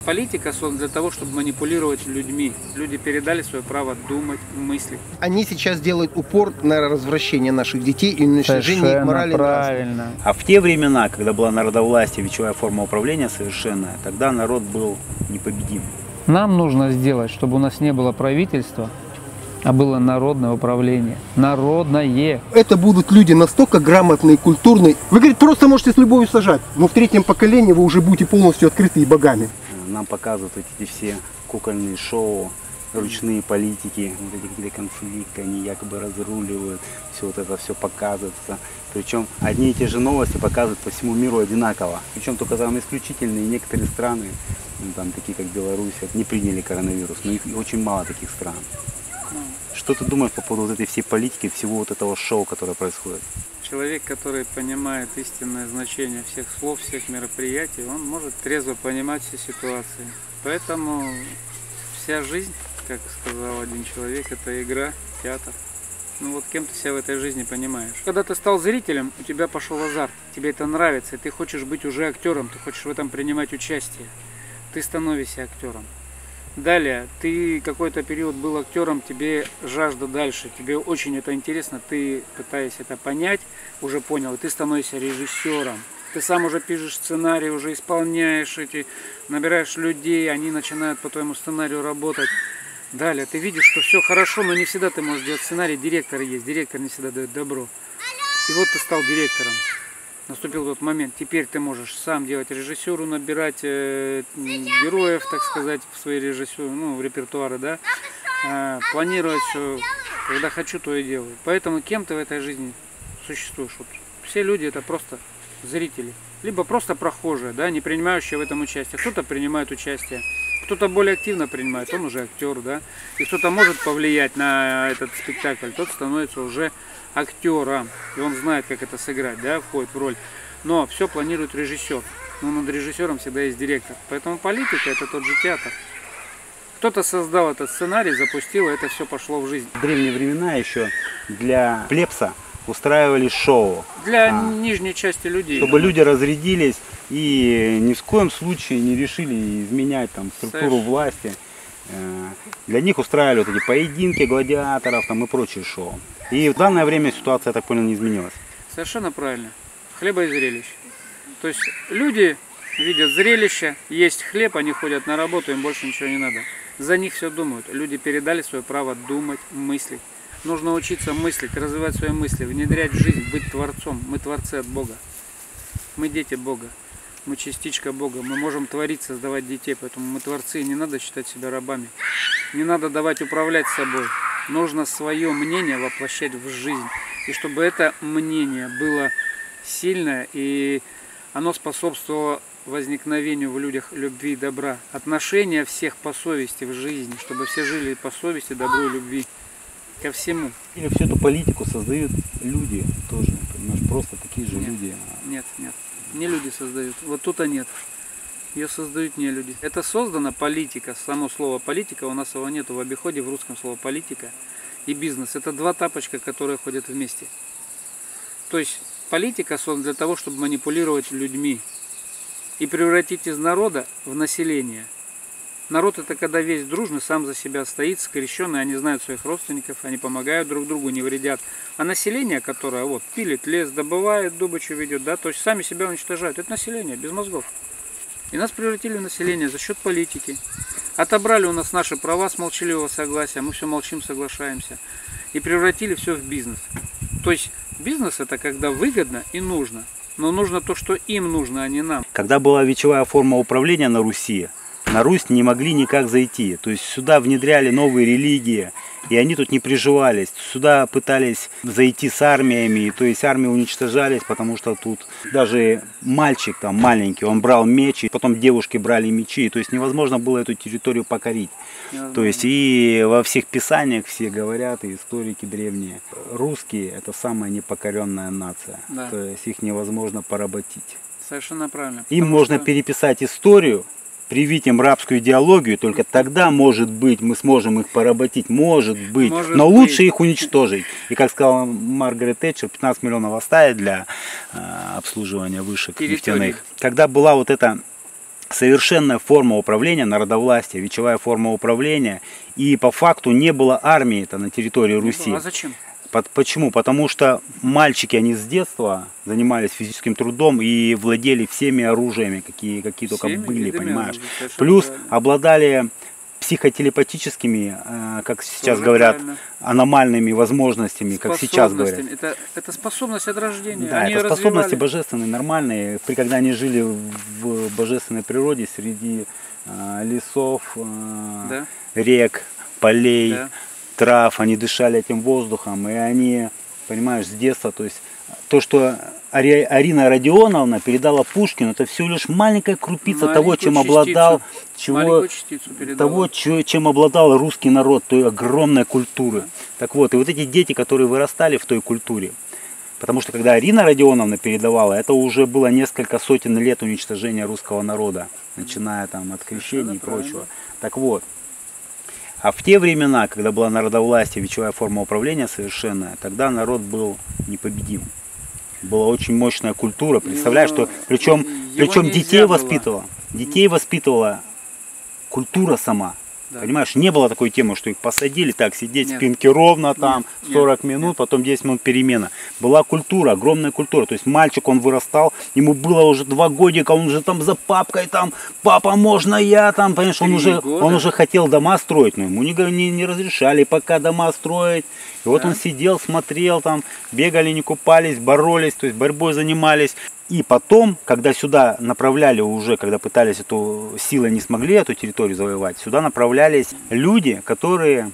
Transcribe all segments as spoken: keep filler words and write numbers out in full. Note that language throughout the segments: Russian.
Политика создана для того, чтобы манипулировать людьми. Люди передали свое право думать, мыслить. Они сейчас делают упор на развращение наших детей и уничтожение их морали. Правильно. А в те времена, когда была народовластие, вечевая форма управления совершенная, тогда народ был непобедим. Нам нужно сделать, чтобы у нас не было правительства, а было народное управление. Народное. Это будут люди настолько грамотные, культурные. Вы, говорит, просто можете с любовью сажать, но в третьем поколении вы уже будете полностью открыты и богами. Нам показывают эти все кукольные шоу, ручные политики, вот эти какие-то конфликты, они якобы разруливают, все вот это все показывается. Причем одни и те же новости показывают по всему миру одинаково. Причем только там исключительные некоторые страны, ну, там такие как Беларусь, не приняли коронавирус, но их очень мало таких стран. Что ты думаешь по поводу вот этой всей политики, всего вот этого шоу, которое происходит? Человек, который понимает истинное значение всех слов, всех мероприятий, он может трезво понимать все ситуации. Поэтому вся жизнь, как сказал один человек, это игра, театр. Ну вот кем ты себя в этой жизни понимаешь. Когда ты стал зрителем, у тебя пошел азарт, тебе это нравится, и ты хочешь быть уже актером, ты хочешь в этом принимать участие. Ты становишься актером. Далее, ты какой-то период был актером, тебе жажда дальше, тебе очень это интересно, ты пытаешься это понять, уже понял, и ты становишься режиссером. Ты сам уже пишешь сценарий, уже исполняешь эти, набираешь людей, они начинают по твоему сценарию работать. Далее, ты видишь, что все хорошо, но не всегда ты можешь делать сценарий, директор есть, директор не всегда дает добро. И вот ты стал директором. Наступил тот момент, теперь ты можешь сам делать режиссуру, набирать э, героев, так сказать, в свои режиссуры, ну, в репертуары, да, э, планировать все, когда хочу, то и делаю. Поэтому кем ты в этой жизни существуешь? Вот все люди это просто зрители, либо просто прохожие, да, не принимающие в этом участие. Кто-то принимает участие, кто-то более активно принимает, он уже актер, да, и кто-то может повлиять на этот спектакль, тот становится уже актером, и он знает, как это сыграть, да, входит в роль. Но все планирует режиссер. Но над режиссером всегда есть директор. Поэтому политика это тот же театр. Кто-то создал этот сценарий, запустил, и это все пошло в жизнь. В древние времена еще для плебса устраивали шоу. Для а, нижней части людей. Чтобы люди разрядились и ни в коем случае не решили изменять там структуру Совершенно. власти. Для них устраивали вот эти поединки гладиаторов там, и прочие шоу. И в данное время ситуация, я так понял, не изменилась. Совершенно правильно. Хлеба и зрелищ. То есть люди видят зрелище, есть хлеб, они ходят на работу, им больше ничего не надо. За них все думают. Люди передали свое право думать, мыслить. Нужно учиться мыслить, развивать свои мысли, внедрять в жизнь, быть творцом. Мы творцы от Бога. Мы дети Бога. Мы частичка Бога. Мы можем творить, создавать детей. Поэтому мы творцы, и не надо считать себя рабами. Не надо давать управлять собой. Нужно свое мнение воплощать в жизнь. И чтобы это мнение было сильное, и оно способствовало возникновению в людях любви и добра. Отношения всех по совести в жизни. Чтобы все жили по совести, добру и любви. Ко всему. Или всю эту политику создают люди тоже, понимаешь, просто такие же Нет, люди. Нет, нет. Не люди создают. Вот тут-то нет. Ее создают не люди. Это создана политика. Само слово политика, у нас его нету в обиходе, в русском слово политика и бизнес. Это два тапочка, которые ходят вместе. То есть политика создана для того, чтобы манипулировать людьми и превратить из народа в население. Народ это когда весь дружный, сам за себя стоит, скрещенный, они знают своих родственников, они помогают друг другу, не вредят. А население, которое вот пилит лес, добывает, добычу ведет, да, то есть сами себя уничтожают, это население, без мозгов. И нас превратили в население за счет политики. Отобрали у нас наши права с молчаливого согласия, мы все молчим, соглашаемся. И превратили все в бизнес. То есть бизнес это когда выгодно и нужно. Но нужно то, что им нужно, а не нам. Когда была вечевая форма управления на Руси, на Русь не могли никак зайти. То есть сюда внедряли новые религии, и они тут не приживались. Сюда пытались зайти с армиями, то есть армии уничтожались, потому что тут даже мальчик там маленький, он брал меч, и потом девушки брали мечи, то есть невозможно было эту территорию покорить. То есть и во всех писаниях все говорят, и историки древние, русские это самая непокоренная нация, Да. то есть их невозможно поработить. Совершенно правильно. Им Потому можно что... переписать историю, привить им рабскую идеологию, только тогда, может быть, мы сможем их поработить, может быть, Может но быть. лучше их уничтожить. И, как сказала Маргарет Тэтчер, пятнадцать миллионов оставить для э, обслуживания вышек Территории. нефтяных. Когда была вот эта совершенная форма управления, народовластия, вечевая форма управления. И по факту не было армии-то на территории Руси. А зачем? Почему? Потому что мальчики, они с детства занимались физическим трудом и владели всеми оружиями, какие, какие только Всеми были, видами понимаешь. оружия, Плюс правильно. обладали психотелепатическими, э, как сейчас Тоже говорят, правильно. аномальными возможностями, как сейчас говорят. Это, это способность от рождения. Да, Они это её способности развивали. божественные, нормальные. При, когда они жили в божественной природе, среди э, лесов, э, Да. рек, полей, Да. трав, они дышали этим воздухом, и они, понимаешь, с детства, то есть то, что Ари- Арина Родионовна передала Пушкину, это всего лишь маленькая крупица того, Маленькую чем обладал, частицу. чего, Маленькую частицу передала. того, чё- чем обладал русский народ, той огромной культуры. Да. Так вот, и вот эти дети, которые вырастали в той культуре, потому что когда Арина Родионовна передавала, это уже было несколько сотен лет уничтожения русского народа, начиная там от крещения и Совершенно прочего. правильно. Так вот, а в те времена, когда была народовластие, вечевая форма управления совершенная, тогда народ был непобедим. Была очень мощная культура. Представляешь, Его- что причем, его причем нельзя детей было. воспитывала. Детей воспитывала культура сама. Да. Понимаешь, не было такой темы, что их посадили, так сидеть Нет. спинки ровно там Нет, сорок нет, минут, нет. потом десять минут перемена. Была культура, огромная культура. То есть мальчик, он вырастал, ему было уже два годика, он уже там за папкой там, папа, можно я там, понимаешь, он Три уже, года. он уже хотел дома строить, но ему не, не, не разрешали пока дома строить. И вот Да. он сидел, смотрел там, бегали, не купались, боролись, то есть борьбой занимались. И потом, когда сюда направляли уже, когда пытались эту силой не смогли эту территорию завоевать, сюда направлялись люди, которые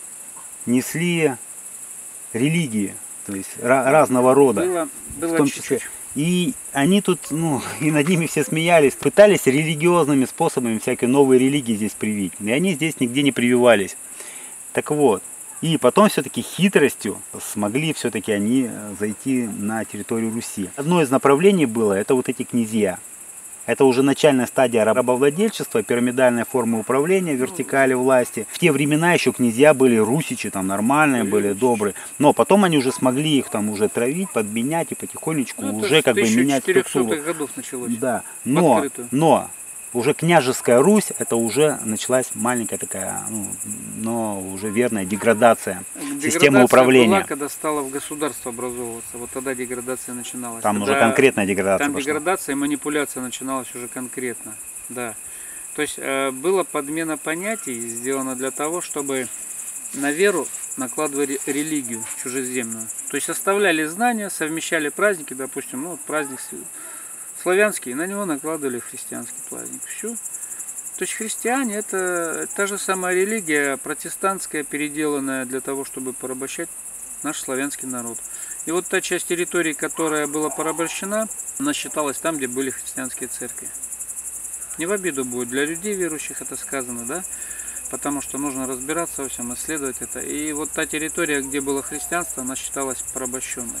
несли религии, то есть ra- разного рода, Было, было в том чуть-чуть. числе. И они тут, ну, и над ними все смеялись, пытались религиозными способами всякие новые религии здесь привить. И они здесь нигде не прививались. Так вот. И потом все-таки хитростью смогли все-таки они зайти на территорию Руси. Одно из направлений было, это вот эти князья. Это уже начальная стадия рабовладельчества, пирамидальная форма управления, вертикали власти. В те времена еще князья были русичи, там нормальные были, добрые. Но потом они уже смогли их там уже травить, подменять и потихонечку Ну, это уже с как бы менять структуру. четырехсотых годов началось. Да, но, открытую. но уже княжеская Русь, это уже началась маленькая такая, ну, но уже верная деградация Деградация системы управления. была, когда стало в государство образовываться. Вот тогда деградация начиналась. Там Тогда уже конкретная деградация Там пошла. деградация и манипуляция начиналась уже конкретно. Да. То есть э, была подмена понятий, сделана для того, чтобы на веру накладывали религию чужеземную. То есть оставляли знания, совмещали праздники, допустим, ну, вот праздник славянский, на него накладывали христианский праздник. Все. То есть христиане это та же самая религия протестантская, переделанная для того, чтобы порабощать наш славянский народ. И вот та часть территории, которая была порабощена, она считалась там, где были христианские церкви. Не в обиду будет, для людей верующих это сказано, да? Потому что нужно разбираться во всем, исследовать это. И вот та территория, где было христианство, она считалась порабощенной.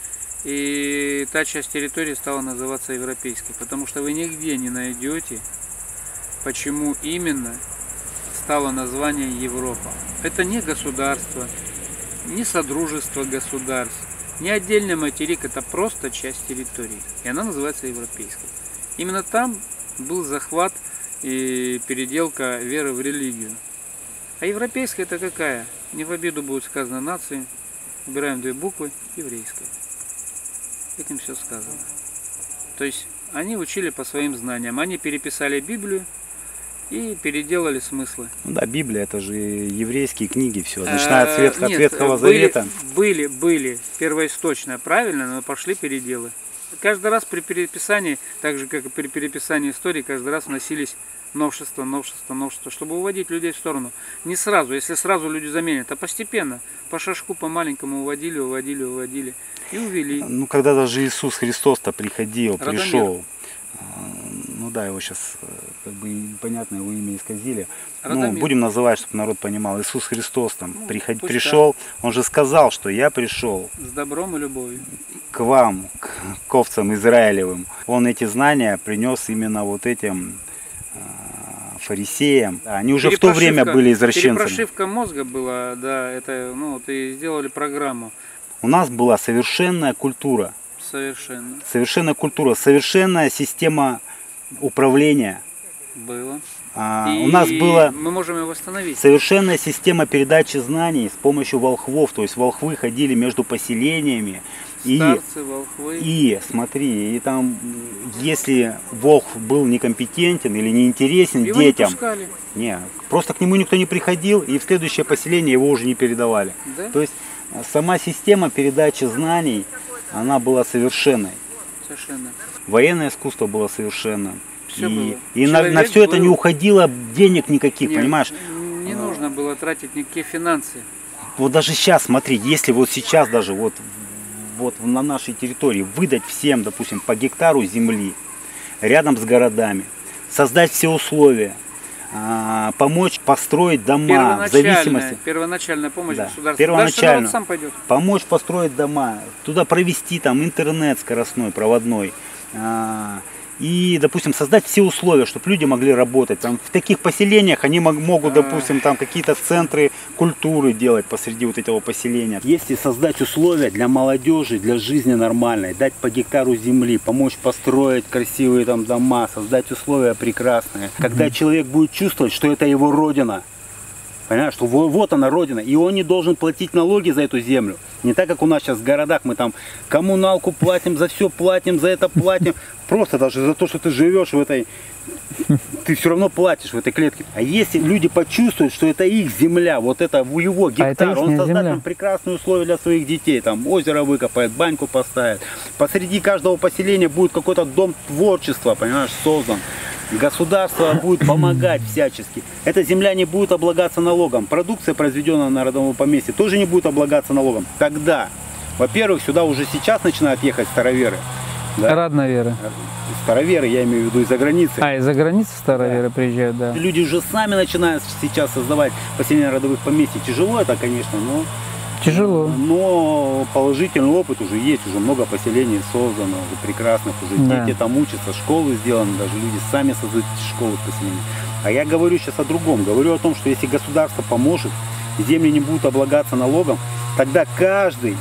И та часть территории стала называться европейской, потому что вы нигде не найдете, почему именно стало название Европа. Это не государство, не содружество государств, не отдельный материк, это просто часть территории. И она называется европейской. Именно там был захват и переделка веры в религию. А европейская это какая? Не в обиду будет сказано нации. Убираем две буквы, еврейская. Этим все сказано. То есть они учили по своим знаниям. Они переписали Библию и переделали смыслы. Ну да, Библия это же еврейские книги, все. Начиная от, Свет, от Нет, Ветхого были, Завета. Были, были первоисточные, правильно, но пошли переделы. Каждый раз при переписании, так же как и при переписании истории, каждый раз вносились новшества, новшества, новшества, чтобы уводить людей в сторону. Не сразу, если сразу люди заменят, а постепенно, по шажку, по маленькому уводили, уводили, уводили и увели. Ну, когда даже Иисус Христос-то приходил, Радомир. пришел, ну да, его сейчас как бы понятно, его имя исказили. Ну, Радомир. будем называть, чтобы народ понимал. Иисус Христос там Ну, приход- пусть пришел, он же сказал, что я пришел С добром и любовью. к вам, к, к овцам Израилевым. Он эти знания принес именно вот этим э, фарисеям. Они уже в то время были извращенцами. Перепрошивка мозга была, да, это, ну, вот и сделали программу. У нас была совершенная культура. Совершенно. Совершенная культура, совершенная система управления. Было. А, И у нас была мы можем его восстановить. совершенная система передачи знаний с помощью волхвов. То есть волхвы ходили между поселениями. И, Старцы, волхвы. и смотри, и там, если волхв был некомпетентен или неинтересен Его не детям, пускали. не, просто к нему никто не приходил, и в следующее поселение его уже не передавали. Да? То есть а, сама система передачи знаний, она была совершенной. Совершенно. Военное искусство было совершенным. Всё и было. и на, на Человек все это был- не уходило денег никаких, Не, понимаешь? Не нужно было тратить никакие финансы. Вот даже сейчас, смотри, если вот сейчас даже вот, вот на нашей территории выдать всем, допустим, по гектару земли рядом с городами, создать все условия, а, помочь построить дома в зависимости, Первоначальная, первоначальная помощь Да, государства. первоначально. Дальше народ сам пойдет. помочь построить дома, туда провести там интернет скоростной, проводной. а, И, допустим, создать все условия, чтобы люди могли работать. Там, в таких поселениях они мог- могут, допустим, там какие-то центры культуры делать посреди вот этого поселения. Если создать условия для молодежи, для жизни нормальной, дать по гектару земли, помочь построить красивые там дома, создать условия прекрасные. Когда человек будет чувствовать, что это его родина, понимаешь, что во- вот она родина, и он не должен платить налоги за эту землю. Не так, как у нас сейчас в городах, мы там коммуналку платим, за все платим, за это платим. Просто даже за то, что ты живешь в этой, ты все равно платишь в этой клетке. А если люди почувствуют, что это их земля, вот это его гектар, это он ихняя создаст земля. там прекрасные условия для своих детей, там озеро выкопает, баньку поставит. Посреди каждого поселения будет какой-то дом творчества, понимаешь, создан. Государство будет помогать всячески. Эта земля не будет облагаться налогом. Продукция, произведенная на родовом поместье, тоже не будет облагаться налогом. Тогда, во-первых, сюда уже сейчас начинают ехать староверы. Да? Радноверы. Староверы, я имею в виду из-за границы. А, из-за границы староверы приезжают, да. Люди уже сами начинают сейчас создавать поселения родовых поместий. Тяжело это, конечно, но, Тяжело. но положительный опыт уже есть. Уже много поселений создано, уже прекрасных. Уже Да. дети там учатся, школы сделаны, даже люди сами создают эти школы в поселениях. А я говорю сейчас о другом. Говорю о том, что если государство поможет, земли не будут облагаться налогом, тогда каждый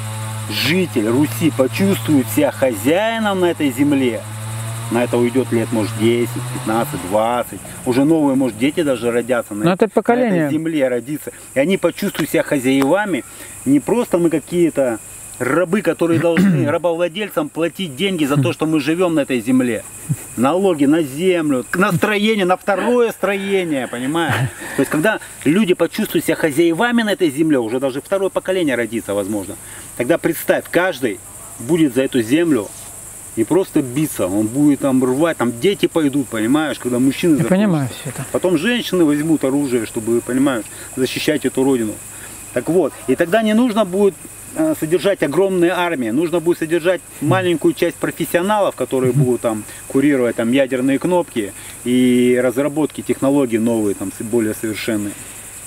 житель Руси почувствует себя хозяином на этой земле. На это уйдет лет, может, десять, пятнадцать, двадцать. Уже новые, может, дети даже родятся на, Но это поколение. на этой земле родиться. И они почувствуют себя хозяевами. Не просто мы какие-то рабы, которые должны рабовладельцам платить деньги за то, что мы живем на этой земле. Налоги на землю, на строение, на второе строение, понимаешь? То есть, когда люди почувствуют себя хозяевами на этой земле, уже даже второе поколение родится, возможно, тогда представь, каждый будет за эту землю не просто биться, он будет там рвать, там дети пойдут, понимаешь, когда мужчины Я закончатся. понимаю все это. Потом женщины возьмут оружие, чтобы, понимаешь, защищать эту родину. Так вот, и тогда не нужно будет э, содержать огромные армии, нужно будет содержать маленькую часть профессионалов, которые будут там курировать там ядерные кнопки и разработки технологий новые, там более совершенные.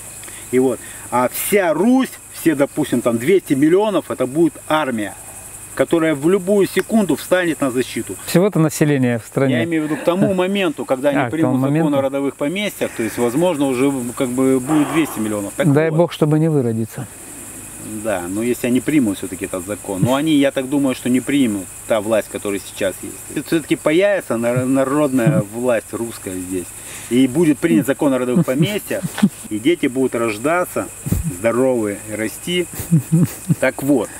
И вот, а вся Русь, все, допустим, там двести миллионов, это будет армия, которая в любую секунду встанет на защиту. Всего-то население в Я стране. имею в виду к тому моменту, когда они А, к примут тому закон моменту. о родовых поместьях, то есть, возможно, уже как бы будет двести миллионов. Так Дай вот. бог, чтобы не выродиться. Да, но если они примут все-таки этот закон. Но они, я так думаю, что не примут та власть, которая сейчас есть. Все-таки появится нар- народная власть русская здесь. И будет принят закон о родовых поместьях, и дети будут рождаться, здоровые, и расти. Так вот.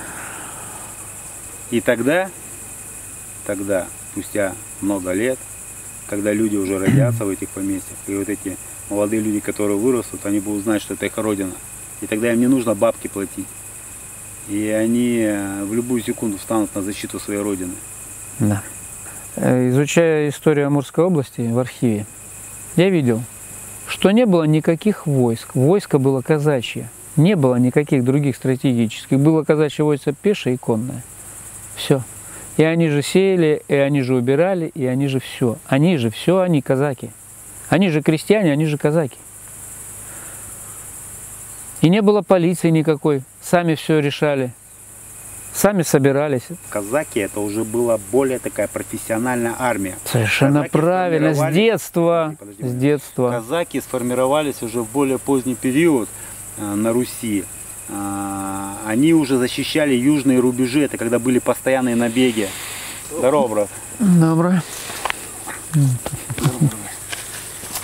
И тогда, тогда, спустя много лет, когда люди уже родятся в этих поместьях, и вот эти молодые люди, которые вырастут, они будут знать, что это их родина. И тогда им не нужно бабки платить. И они в любую секунду встанут на защиту своей родины. Да. Э, Изучая историю Амурской области в архиве, я видел, что не было никаких войск. Войско было казачье. Не было никаких других стратегических. Было казачье войско пешее и конное. Все. И они же сеяли, и они же убирали, и они же все. Они же все, они казаки. Они же крестьяне, они же казаки. И не было полиции никакой. Сами все решали. Сами собирались. Казаки это уже была более такая профессиональная армия. Совершенно Казаки правильно. С сформировались- детства. Подожди, С подожди. детства. Казаки сформировались уже в более поздний период э, на Руси. А, Они уже защищали южные рубежи, это когда были постоянные набеги. Здорово, брат. Доброе.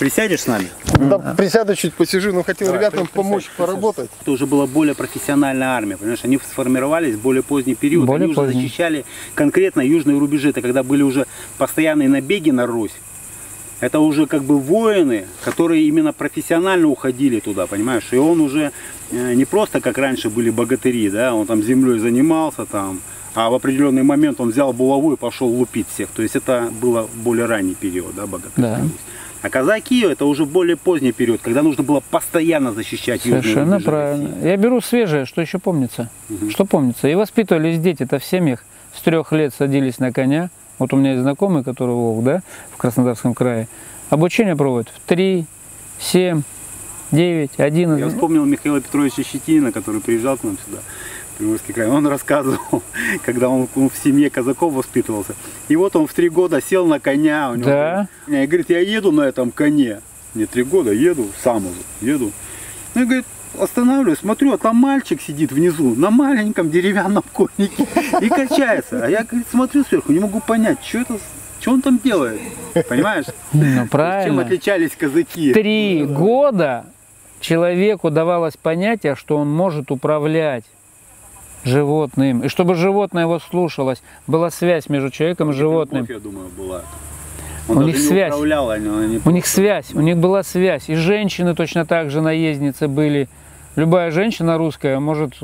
Присядешь с нами? Да, присяду чуть посижу, но хотел Давай, ребятам присядь, помочь присядь. поработать. Это уже была более профессиональная армия, понимаешь? Они сформировались в более поздний период. Более Они уже поздний. защищали конкретно южные рубежи. Это когда были уже постоянные набеги на Русь. Это уже как бы воины, которые именно профессионально уходили туда, понимаешь? И он уже э, не просто как раньше были богатыри, да, он там землей занимался там, а в определенный момент он взял булаву и пошел лупить всех. То есть это было более ранний период, да, богатырская Да. Русь. А казаки это уже более поздний период, когда нужно было постоянно защищать южные Совершенно рубежи правильно. России. Я беру свежее, что еще помнится. Мгм. Что помнится. И воспитывались дети-то в семьях. С трех лет садились на коня. Вот у меня есть знакомый, который Волк, да, в Краснодарском крае. Обучение проводят в три, семь, девять, Я одиннадцать. вспомнил Михаила Петровича Щетинина, который приезжал к нам сюда, в Приморский край. Он рассказывал, когда он в семье казаков воспитывался. И вот он в три года сел на коня. У него Да. было- И говорит, я еду на этом коне. Не три года, еду, сам уже, еду. Ну, и говорит, останавливаюсь, смотрю, а там мальчик сидит внизу на маленьком деревянном коннике и качается. А я, говорит, смотрю сверху, не могу понять, что это, что он там делает. Понимаешь? Ну, Чем правильно. отличались казаки? Три года человеку давалось понятие, что он может управлять животным. И чтобы животное его слушалось, была связь между человеком и животным. Любовь, я думаю, была. Он У даже них не связь. управлял, они- они У них просто- связь, у них была связь. И женщины точно так же наездницы были. Любая женщина русская может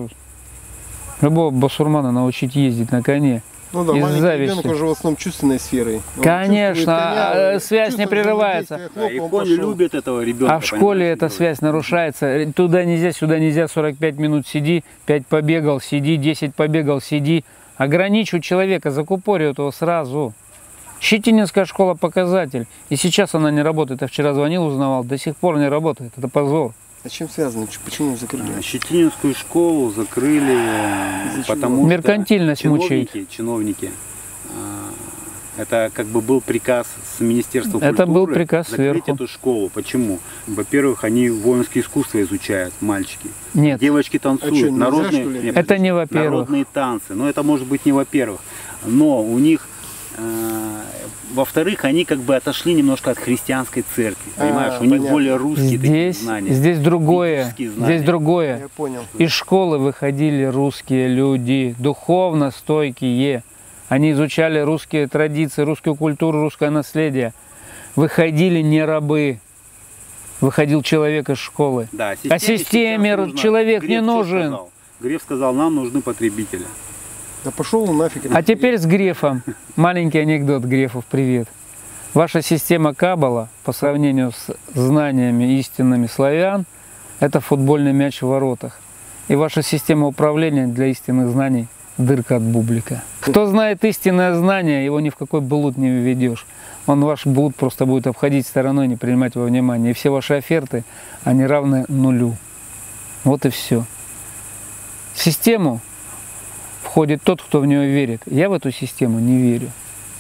любого басурмана научить ездить на коне. Ну да, Из маленький зависти. ребенок уже в основном чувственной сферой. Он Конечно, чувствует коня, а, он связь не чувствует прерывается. взаимодействие, Да, и хлоп, он кони пошел. любят этого ребенка. А в школе понимаешь, эта связь нарушается. Туда нельзя, сюда нельзя, сорок пять минут сиди, пять побегал, сиди, десять побегал, сиди. Ограничивают человека, закупоривают его сразу. Щетининская школа показатель. И сейчас она не работает. Я вчера звонил, узнавал, до сих пор не работает. Это позор. А чем связано? Ч- Почему закрыли? А, Щетининскую школу закрыли, э, Из-за чего? потому что Меркантильность мучает. чиновники, чиновники, а, это как бы был приказ с Министерства культуры. Это был приказ закрыть сверху. эту школу. Почему? Во-первых, они воинские искусства изучают, мальчики. Нет, Девочки танцуют, А что, нельзя, народные, что ли? нет, это не во-первых. народные танцы. Но это может быть не во-первых. Но у них, э, во-вторых, они как бы отошли немножко от христианской церкви. А, Понимаешь? У них понятно. более русские такие Здесь, знания. здесь другое. Физические знания. Здесь другое. Я понял. Из школы выходили русские люди, духовно стойкие. Они изучали русские традиции, русскую культуру, русское наследие. Выходили не рабы. Выходил человек из школы. Да, А системе сейчас нужно- человек не Греф что нужен. сказал? Греф сказал, нам нужны потребители. Да пошел он нафиг. А теперь с Грефом. Маленький анекдот Грефов, привет. Ваша система Каббала по сравнению с знаниями истинными славян – это футбольный мяч в воротах. И ваша система управления для истинных знаний – дырка от бублика. Кто знает истинное знание, его ни в какой блуд не введешь. Он ваш блуд просто будет обходить стороной, не принимать во внимание. И все ваши оферты, они равны нулю. Вот и все. В систему входит тот, кто в нее верит. Я в эту систему не верю.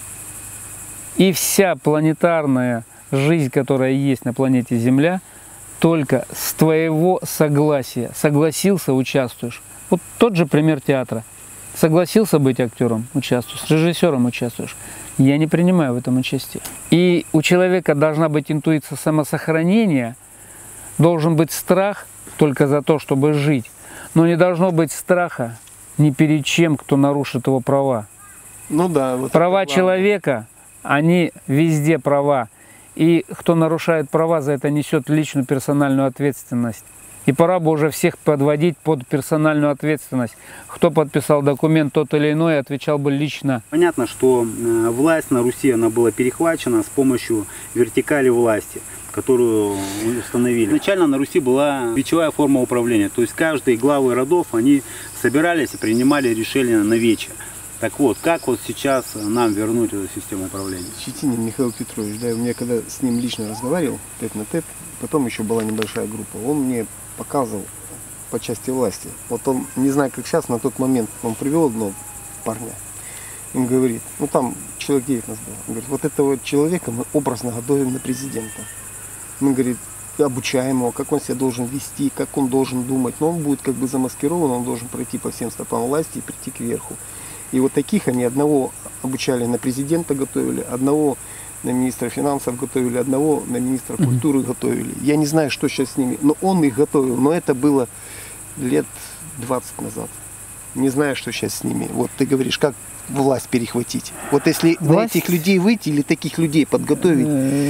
И вся планетарная жизнь, которая есть на планете Земля, только с твоего согласия. Согласился – участвуешь. Вот тот же пример театра. Согласился быть актером – участвуешь. С режиссером участвуешь. Я не принимаю в этом участие. И у человека должна быть интуиция самосохранения, должен быть страх только за то, чтобы жить. Но не должно быть страха ни перед чем, кто нарушит его права. Ну да. Вот Права это главное. человека, они везде права. И кто нарушает права, за это несет личную персональную ответственность. И пора бы уже всех подводить под персональную ответственность. Кто подписал документ тот или иной, отвечал бы лично. Понятно, что э, власть на Руси она была перехвачена с помощью вертикали власти, которую установили. Изначально на Руси была вечевая форма управления, то есть каждый главы родов, они собирались и принимали решения на вече. Так вот, как вот сейчас нам вернуть эту систему управления? Щетинин Михаил Петрович, да, у меня когда с ним лично разговаривал, тет на тет, потом еще была небольшая группа, он мне показывал по части власти. Вот он, не знаю как сейчас, на тот момент он привел одного парня, он говорит, ну там человек девять нас было, он говорит, вот этого человека мы образно готовим на президента. Мы, говорит, обучаем его, как он себя должен вести, как он должен думать, но он будет как бы замаскирован, он должен пройти по всем стопам власти и прийти кверху. И вот таких они одного обучали на президента, готовили, одного на министра финансов готовили одного, на министра культуры готовили. Я не знаю, что сейчас с ними, но он их готовил. Но это было лет двадцать назад. Не знаю, что сейчас с ними. Вот ты говоришь, как власть перехватить. Вот если Власть? на этих людей выйти или таких людей подготовить,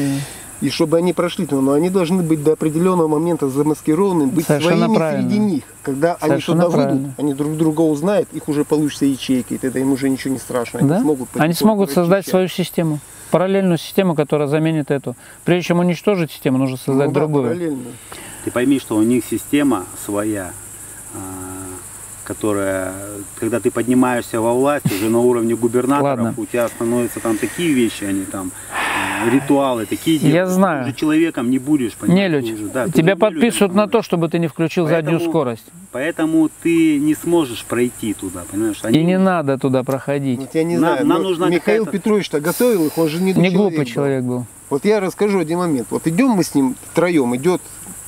и чтобы они прошли, но они должны быть до определенного момента замаскированы, быть Совершенно своими правильно. среди них. Когда они Совершенно туда выйдут, правильно. они друг друга узнают, их уже получится ячейки, и тогда им уже ничего не страшно. Они Да? смогут, Они потихоньку смогут создать очищать. свою систему. Параллельную систему, которая заменит эту. Прежде чем уничтожить систему, нужно создать Ну да, другую. параллельно. Ты пойми, что у них система своя, а, которая, когда ты поднимаешься во власть, уже на уровне губернаторов, Ладно. у тебя становятся там такие вещи, они там, а, ритуалы такие Я делают, знаю. ты уже человеком не будешь, понимаешь, Нелюдь. ты уже, да, ты Тебя уже нелюдем подписывают на становишься. то, чтобы ты не включил заднюю Поэтому- скорость. Поэтому ты не сможешь пройти туда, понимаешь? И не надо туда проходить. Вот я не Нам- знаю, нам но нужна Михаил какая-то- Петрович-то готовил их, он же не Не человек глупый был. человек был. Вот я расскажу один момент. Вот идем мы с ним втроем, идет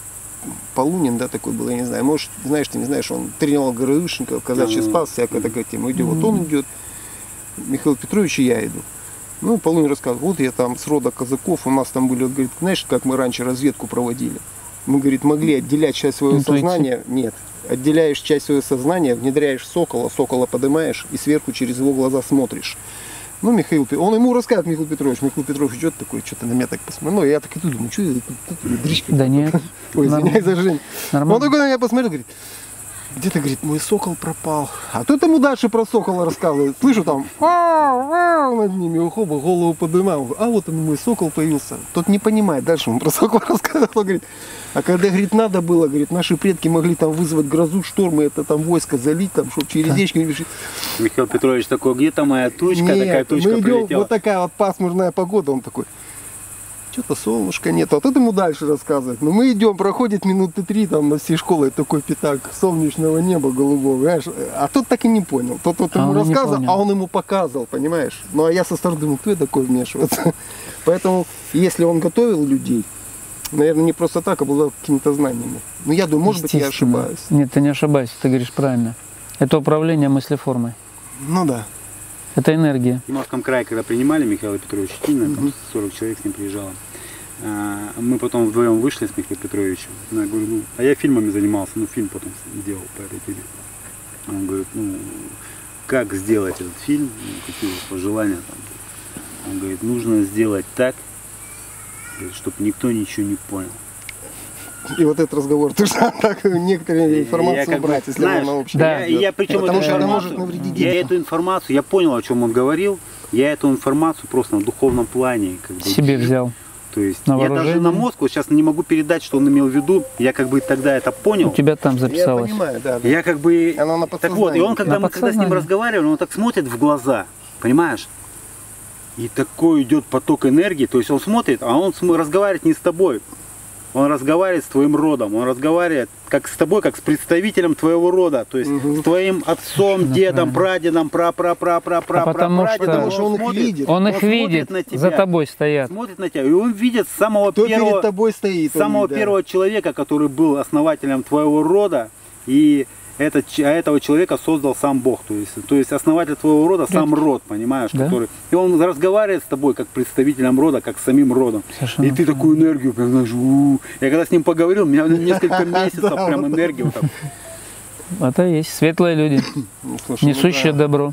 Полунин, да, такой был, я не знаю, может, знаешь, ты не знаешь, он тренировал Городышников, казачий Ну, спас, всякая такая тема. Идет, вот он идет, Михаил Петрович и я иду. Ну, Полунин рассказывает, вот я там с рода казаков, у нас там были, вот, говорит, знаешь, как мы раньше разведку проводили? Мы, говорит, могли отделять часть своего Интуиция. сознания, нет, отделяешь часть своего сознания, внедряешь в сокола, сокола поднимаешь и сверху через его глаза смотришь. Ну, Михаил Петрович, он ему рассказывает, Михаил Петрович, Михаил Петрович идет такой, что-то на меня так посмотрел. Ну, я так иду, думаю, что это, тут дричка. Да нет. Ой, извиняюсь за Жень. Он Нормально. такой на меня посмотрел, говорит, где-то, говорит, мой сокол пропал. А тут ему дальше про сокола рассказывает. Слышу там, «Ау, ау», над ними, хоба, голову поднимал. А вот он, мой сокол появился. Тот не понимает, дальше он про сокола рассказывал. Он говорит, а когда, говорит, надо было, говорит, наши предки могли там вызвать грозу, штормы, это там войско залить, там, чтобы через речку не бежит. Михаил Петрович такой, где там моя тучка, Нет, такая тучка мы идем, прилетела. вот такая вот пасмурная погода, он такой, что-то солнышка нет, а тут ему дальше рассказывает. Но мы идем, проходит минуты три, там на всей школе такой пятак солнечного неба голубого, знаешь, а тот так и не понял. Тот вот А ему он не рассказывал, понял. а он ему показывал, понимаешь. Ну а я со стороны думаю, кто я такой вмешиваться. Поэтому, если он готовил людей, наверное, не просто так, а обладал какими-то знаниями. Ну я думаю, может быть, я Естественно. ошибаюсь. Нет, ты не ошибаешься, ты говоришь правильно. Это управление мыслеформой. Ну да. Это энергия. В Приморском крае, когда принимали Михаила Петровича Щетинина, там сорок человек с ним приезжало, а, мы потом вдвоем вышли с Михаилом Петровичем. Я говорю, ну, а я фильмами занимался, ну, фильм потом делал по этой теме. Он говорит, ну, как сделать этот фильм, ну, какие пожелания там. Он говорит, нужно сделать так, чтобы никто ничего не понял. И вот этот разговор тоже так некоторые Я информацию как бы, убрать, если знаешь, она общая. Да. Я, я причем Потому эту что это информацию- может навредить я детям. эту информацию, я понял, о чем он говорил, я эту информацию просто на духовном плане как бы, Себе взял. То есть На я даже вооружение. на мозг вот сейчас не могу передать, что он имел в виду. Я как бы тогда это понял. У тебя там Я записалось. понимаю, да. да. Я как бы. Оно на Так вот, и он, когда На мы когда с ним подсознании. разговаривали, он так смотрит в глаза, понимаешь? И такой идет поток энергии, то есть он смотрит, а он см- разговаривает не с тобой. Он разговаривает с твоим родом, он разговаривает как с тобой, как с представителем твоего рода, то есть Мгм. с твоим отцом, Совершенно дедом, правильно. прадедом, пра пра пра пра пра А потому что- Потому что он их смотрит, видит. Он их смотрит видит, на тебя. за тобой стоят. смотрит на тебя, и он видит с самого Кто первого, перед тобой стоит? он самого видит, да. первого человека, который был основателем твоего рода, и этот, ч- а этого человека создал сам Бог, то есть, то есть основатель твоего рода сам род, понимаешь, Да. который, и он разговаривает с тобой как представителем рода, как с самим родом, Совершенно и ты такую энергию, прям, знаешь, у-у. Я когда с ним поговорил, у меня несколько месяцев Да, прям вот. энергия вот так. Это и есть светлые люди, Ну, слушай, ну несущие да. добро.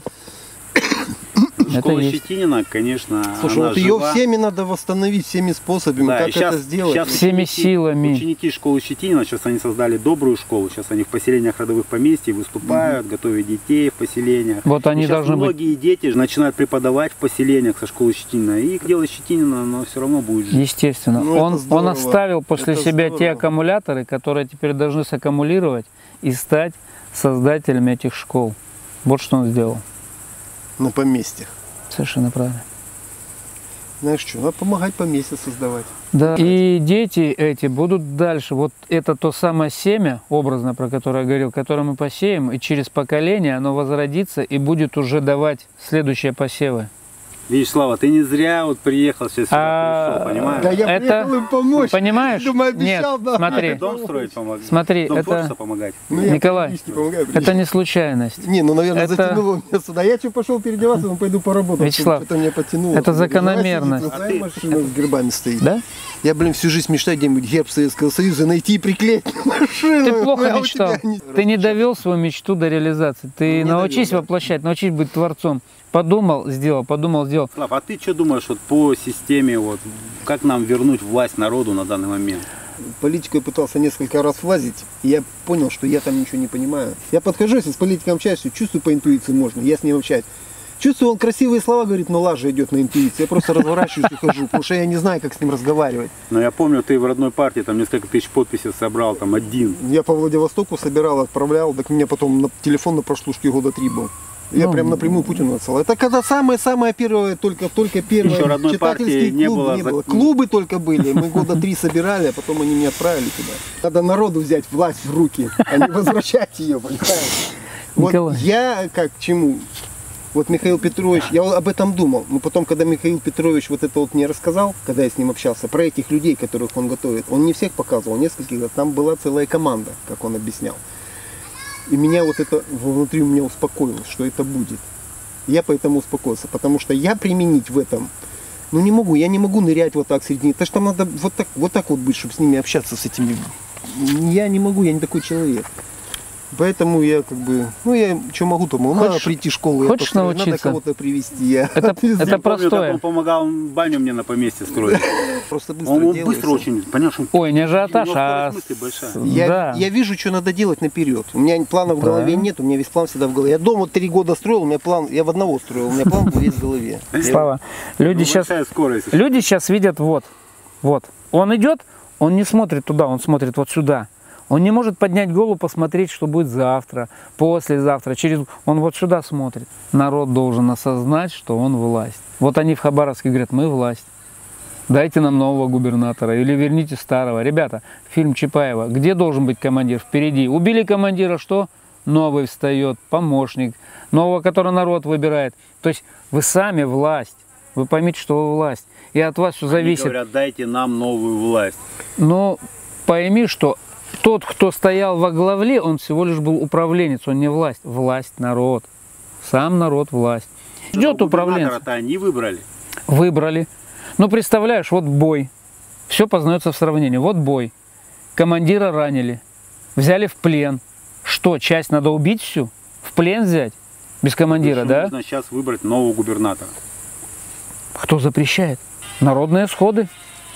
Это Школа есть. Щетинина, конечно, Слушай, она вот ее жива. всеми надо восстановить, всеми способами, Да, как и щас- это сделать. щас Всеми ученики- силами. Ученики школы Щетинина, сейчас они создали добрую школу, сейчас они в поселениях родовых поместьй выступают, готовят детей в поселениях. Вот они И щас должны быть. многие дети начинают преподавать в поселениях со школы Щетинина. И дело Щетинина, оно все равно будет жить. Естественно. Ну, это он, здорово. он оставил после Это себя те здорово. аккумуляторы, которые теперь должны саккумулировать и стать создателями этих школ. Вот что он сделал. На поместьях. Совершенно правильно. Знаешь что, надо помогать поместья создавать. Да. И дети эти будут дальше. Вот это то самое семя, образно, про которое я говорил, которое мы посеем, и через поколение оно возродится и будет уже давать следующие посевы. Видишь, Слава, ты не зря вот приехал сейчас сюда, А, пришел, понимаешь? Да я Это- приехал им помочь. Понимаешь? Думаю, обещал, Нет, да. смотри. Дом строить помогать. Смотри, Дом это- творчества помогать. Ну, я Николай, периодически помогаю, Это не случайность. Не, ну, наверное, это- затянуло меня сюда. Я что, пошел переодеваться, ну, пойду поработать. Вячеслав, Что-то меня потянуло. это Говорю, закономерность. «Давай сидеть, вот своя машина с гербами стоит. Да? Я, блин, всю жизнь мечтаю где-нибудь герб Советского Союза найти и приклеить на машину. Ты Ну, плохо а у мечтал. тебя не- Ты не довел свою мечту до реализации. Ты Не научись довел, да. воплощать, научись быть творцом. Подумал, сделал, подумал, сделал. Слав, а ты что думаешь вот по системе, вот, как нам вернуть власть народу на данный момент? В политику я пытался несколько раз влазить, и я понял, что я там ничего не понимаю. Я подхожу, если с политиком общаюсь, чувствую по интуиции можно, я с ним общаюсь. Чувствую, он красивые слова говорит, но лажа идет на интуиции. Я просто разворачиваюсь и хожу, потому что я не знаю, как с ним разговаривать. Но я помню, ты в родной партии там несколько тысяч подписей собрал, там один. Я по Владивостоку собирал, отправлял, так мне потом на телефон на прослушке года три был. Я Ну, прям напрямую Путину отсылал. Это когда самое-самое первое, только, только первое. Еще родной читательские партии не клубы было не за- было. Клубы только были. Мы года три собирали, а потом они меня отправили туда. Надо народу взять власть в руки, а не возвращать ее, понимаешь? Вот Николай. я как к чему? Вот Михаил Петрович, я вот об этом думал, но потом, когда Михаил Петрович вот это вот мне рассказал, когда я с ним общался, про этих людей, которых он готовит, он не всех показывал, нескольких, а там была целая команда, как он объяснял. И меня вот это внутри у меня успокоилось, что это будет. Я поэтому успокоился, потому что я применить в этом, ну не могу, я не могу нырять вот так среди них. Потому что там надо вот так вот, так вот быть, чтобы с ними общаться, с этими. Я не могу, я не такой человек. Поэтому я как бы, ну я что могу, то могу. Надо Хочешь- прийти в школу, я хочешь построю, надо научиться? кого-то привести. Я Это, отвезу. это Помню, так простое. он помогал баню мне на поместье строить. Просто быстро Он, он делается. быстро очень, понимаешь, он Ой, не ажиотаж, у него а... скорость мысли большая. с- Я, да. я вижу, что надо делать наперед. У меня плана в голове Правильно. нет, у меня весь план всегда в голове. Я дома три года строил, у меня план, я в одного строил, у меня план был весь в голове. Слава, люди Ну, сейчас, большая скорость. люди сейчас видят вот, вот. Он идет, он не смотрит туда, он смотрит вот сюда. Он не может поднять голову, посмотреть, что будет завтра, послезавтра, через... Он вот сюда смотрит. Народ должен осознать, что он власть. Вот они в Хабаровске говорят, мы власть. Дайте нам нового губернатора или верните старого. Ребята, фильм Чапаева, где должен быть командир? Впереди. Убили командира, что? Новый встает, помощник, нового, который народ выбирает. То есть вы сами власть. Вы поймите, что вы власть. И от вас все Они зависит. говорят, дайте нам новую власть. Но пойми, что тот, кто стоял во главе, он всего лишь был управленец, он не власть. Власть – народ. Сам народ – власть. Ждет управленца. Губернатора-то они выбрали. Выбрали. Ну, представляешь, вот бой. Все познается в сравнении. Вот бой. Командира ранили. Взяли в плен. Что, часть надо убить всю? В плен взять? Без командира, Еще да? Нужно сейчас выбрать нового губернатора. Кто запрещает? Народные сходы.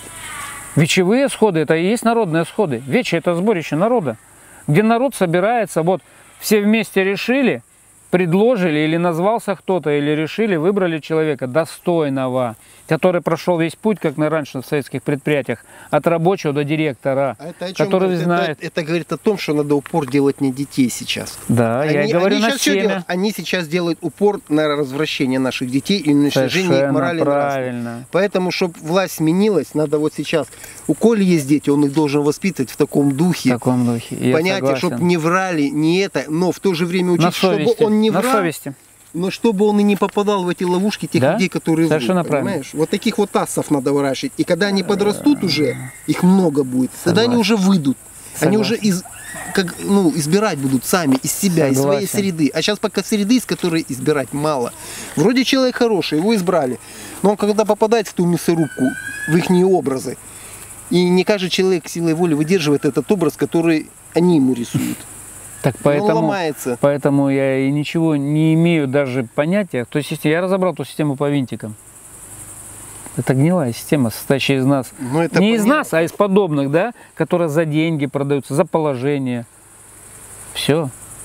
Вечевые сходы – это и есть народные сходы. Вече – это сборище народа, где народ собирается, вот все вместе решили, предложили, или назвался кто-то, или решили, выбрали человека достойного, который прошел весь путь, как на раньше в советских предприятиях, от рабочего до директора, А это о чем который говорит? знает. Это, это говорит о том, что надо упор делать на детей сейчас. Да, я и говорю они на сейчас что семя. делают? Они сейчас делают упор на развращение наших детей и на уничтожение их Совершенно морали и нравственности. правильно. Поэтому, чтобы власть сменилась, надо вот сейчас. У Коли есть дети, он их должен воспитывать в таком В духе. таком духе. Я Понятие, чтобы согласен. не врали, не это, но в то же время учить, На чтобы совести. он не на врал, совести. но чтобы он и не попадал в эти ловушки тех Да? людей, которые Совершенно врут, правильно. понимаешь? Вот таких вот ассов надо выращивать. И когда они подрастут уже, их много будет, тогда они уже выйдут. Они уже из, как, ну, избирать будут сами из себя, из своей Согласен. среды. А сейчас пока среды, из которой избирать мало. Вроде человек хороший, его избрали. Но он когда попадает в ту мясорубку, в их образы, и не каждый человек силой воли выдерживает этот образ, который они ему рисуют. Так Он поэтому... ломается. Поэтому я и ничего не имею даже понятия. То есть я разобрал ту систему по винтикам. Это гнилая система, состоящая из нас. Ну, это Не из понятно. нас, а из подобных, да, которые за деньги продаются, за положение. Все.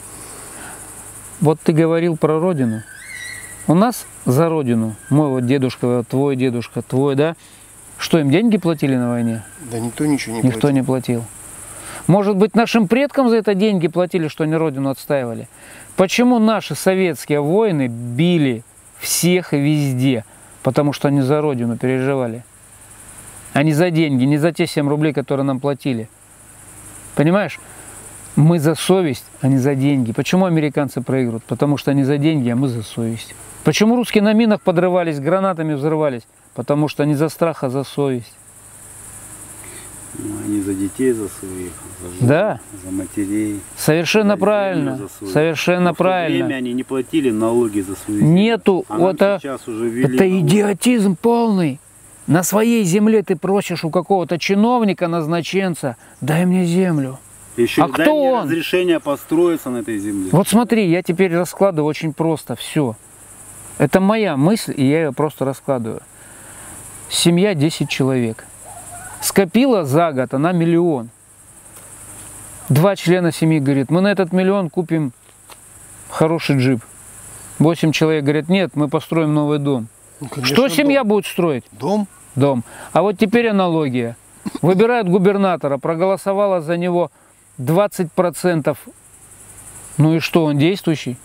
Вот ты говорил про родину. У нас за родину, мой вот дедушка, твой дедушка, твой, да, что им деньги платили на войне? Да никто ничего не Никто платит. не платил. Может быть, нашим предкам за это деньги платили, что они родину отстаивали? Почему наши советские воины били всех и везде? Потому что они за родину переживали. А не за деньги, не за те семь рублей, которые нам платили. Понимаешь? Мы за совесть, а не за деньги. Почему американцы проигрывают? Потому что они за деньги, а мы за совесть. Почему русские на минах подрывались, гранатами взрывались? Потому что они за страх, а за совесть. Ну, они за детей, за своих, за жену, Да. за матерей. Совершенно за правильно. землю, за свою. Совершенно Но в то правильно. время они не платили налоги за свою землю. Нету. А нам это сейчас уже ввели это налоги. идиотизм полный. На своей земле ты просишь у какого-то чиновника, назначенца, дай мне землю. Еще А дай кто мне он? разрешение построиться на этой земле. Вот смотри, я теперь раскладываю очень просто все. Это моя мысль, и я ее просто раскладываю. Семья десять человек. Скопила за год она миллион. Два члена семьи говорит, мы на этот миллион купим хороший джип. Восемь человек говорят, нет, мы построим новый дом. Ну, конечно, Что семья дом. будет строить? Дом? Дом. А вот теперь аналогия. Выбирают губернатора, проголосовало за него двадцать процентов. Ну и что, он действующий?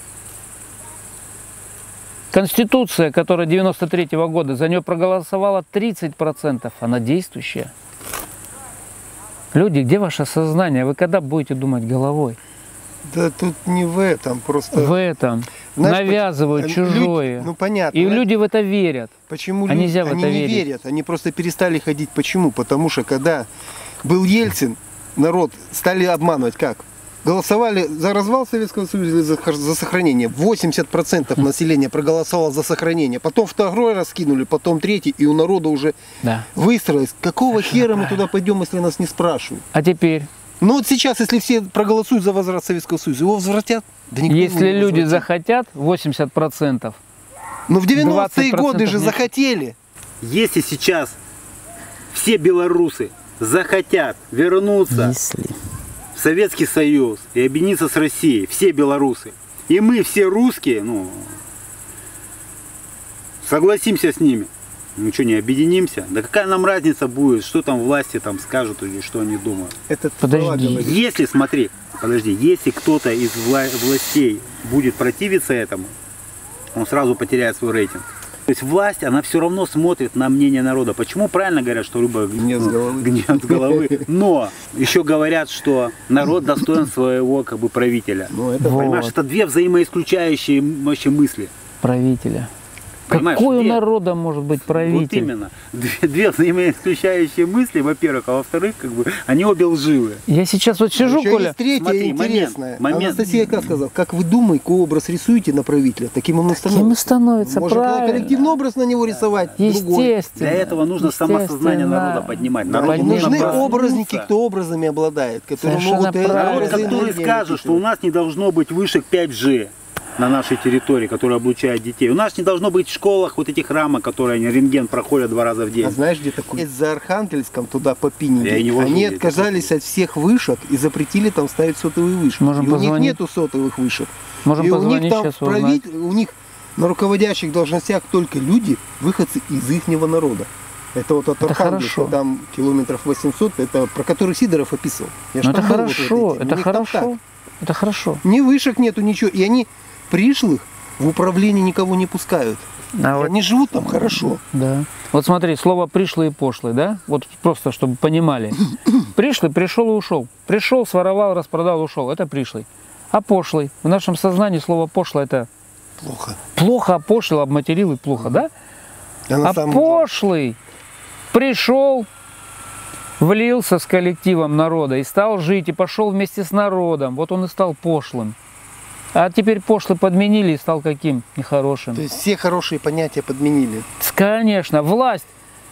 Конституция, которая девяносто третьего года, за нее проголосовало тридцать процентов. Она действующая. Люди, где ваше сознание? Вы когда будете думать головой? Да тут не в этом, просто... В этом. Знаешь, Навязывают люди- чужое. ну понятно. И знаешь, люди в это верят. Почему А люди, нельзя в они это не верить. верят? Они просто перестали ходить. Почему? Потому что когда был Ельцин, народ стали обманывать. Как? Голосовали за развал Советского Союза или за, за сохранение. восемьдесят процентов населения проголосовало за сохранение. Потом второй раз скинули, потом третий. И у народа уже Да. выстроилось. Какого хера мы туда пойдем, если нас не спрашивают? А теперь, Ну вот сейчас, если все проголосуют за возврат Советского Союза, его возвратят? Да никто его если не люди возвратит. захотят, восемьдесят процентов, Но в девяностые годы же нет. захотели. Если сейчас все белорусы захотят вернуться если... в Советский Союз и объединиться с Россией, все белорусы, и мы все русские, ну, согласимся с ними, ну что, не объединимся? Да какая нам разница будет, что там власти там скажут или что они думают? Это Подожди. слова говорит. Если, смотри, подожди, если кто-то из вла- властей будет противиться этому, он сразу потеряет свой рейтинг. То есть власть, она все равно смотрит на мнение народа. Почему правильно говорят, что рыба Гниет с головы. гниет с головы? Но еще говорят, что народ достоин своего как бы правителя. Ну, это Вот. Понимаешь, это две взаимоисключающие вообще мысли. правителя. Понимаешь, Какой у две- народа может быть Вот правитель? именно. Две, две взаимоисключающие мысли, во-первых, а во-вторых, как бы, они обе лживые. Я сейчас вот сижу, Еще Коля, есть третье смотри, интересное. момент, момент. Анастасия как сказала, как вы думаете, какой образ рисуете на правителя, таким он и становится. кем и становится, Можно правильно. коллективный образ на него рисовать, другой. Естественно. Для этого нужно самосознание естественно. народа поднимать. Да, Народ Поднимать. нужны проснуться. образники, кто образами обладает, которые Совершенно могут правильно. Народ, образы который энергии скажет, что у нас не должно быть вышек пять джи на нашей территории, которая облучает детей. У нас не должно быть в школах вот этих рамок, которые они рентген проходят два раза в день. А знаешь, где такое? За Архангельском туда по Пиниге. Я и не вожу, Они я отказались от всех вышек и запретили там ставить сотовые вышки. Можем и у них позвонить. нету сотовых вышек. Можем и у позвонить них там сейчас правит- у них на руководящих должностях только люди, выходцы из ихнего народа. Это вот от Это Архангельска, хорошо. там километров восемьсот, это про которыйИдоров описывал. Я ж Ну это там был вот в хорошо, этой теме. У это них там хорошо, так. это хорошо. Ни вышек нету, ничего. И они пришлых в управлении никого не пускают. А И вот, они живут там хорошо. да. Вот смотри, слово пришлый и пошлый, да? Вот просто, чтобы понимали. Пришлый пришел и ушел. Пришел, своровал, распродал, ушел. Это пришлый. А пошлый? В нашем сознании слово пошло это Плохо. плохо, опошлил, обматерил и плохо, да? А на А самом деле- пошлый пришел, влился с коллективом народа и стал жить, и пошел вместе с народом. Вот он и стал пошлым. А теперь пошлый подменили и стал каким? Нехорошим. То есть все хорошие понятия подменили. Конечно, власть.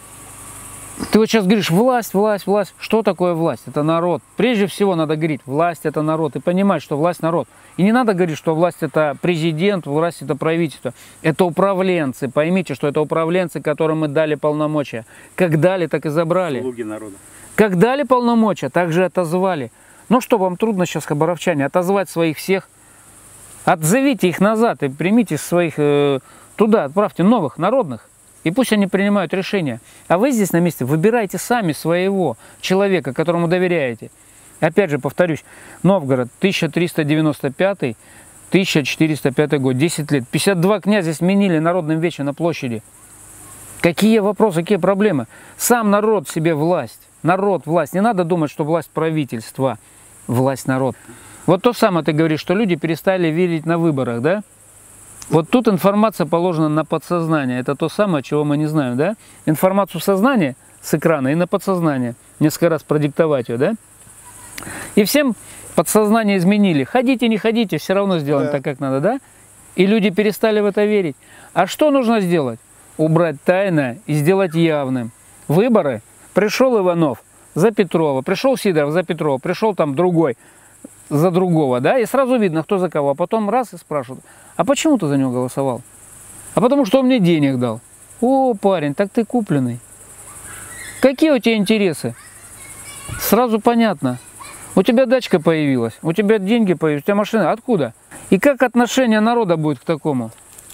Ты вот сейчас говоришь, власть, власть, власть. Что такое власть? Это народ. Прежде всего надо говорить, власть это народ. И понимать, что власть народ. И не надо говорить, что власть это президент, власть это правительство. Это управленцы. Поймите, что это управленцы, которым мы дали полномочия. Как дали, так и забрали. Слуги народа. Как дали полномочия, так же отозвали. Ну что, вам трудно сейчас, хабаровчане, отозвать своих всех? Отзовите их назад и примите своих э, туда, отправьте новых, народных. И пусть они принимают решения. А вы здесь на месте выбирайте сами своего человека, которому доверяете. Опять же, повторюсь, Новгород, тысяча триста девяносто пятый — тысяча четыреста пятый год, десять лет. пятьдесят два князя сменили народным вече на площади. Какие вопросы, какие проблемы? Сам народ себе власть. Народ власть. Не надо думать, что власть правительства. власть народ. Вот то самое ты говоришь, что люди перестали верить на выборах, да? Вот тут информация положена на подсознание. Это то самое, чего мы не знаем, да? Информацию в сознание с экрана и на подсознание. Несколько раз продиктовать ее, да? И всем подсознание изменили. Ходите, не ходите, все равно сделаем Да. так, как надо, да? И люди перестали в это верить. А что нужно сделать? Убрать тайное и сделать явным. Выборы. Пришел Иванов за Петрова, пришел Сидоров за Петрова, пришел там другой за другого, да? И сразу видно, кто за кого. А потом раз и спрашивают, а почему ты за него голосовал? А потому что он мне денег дал. О, парень, так ты купленный. Какие у тебя интересы? Сразу понятно. У тебя дачка появилась, у тебя деньги появились, у тебя машина. Откуда? И как отношение народа будет к такому?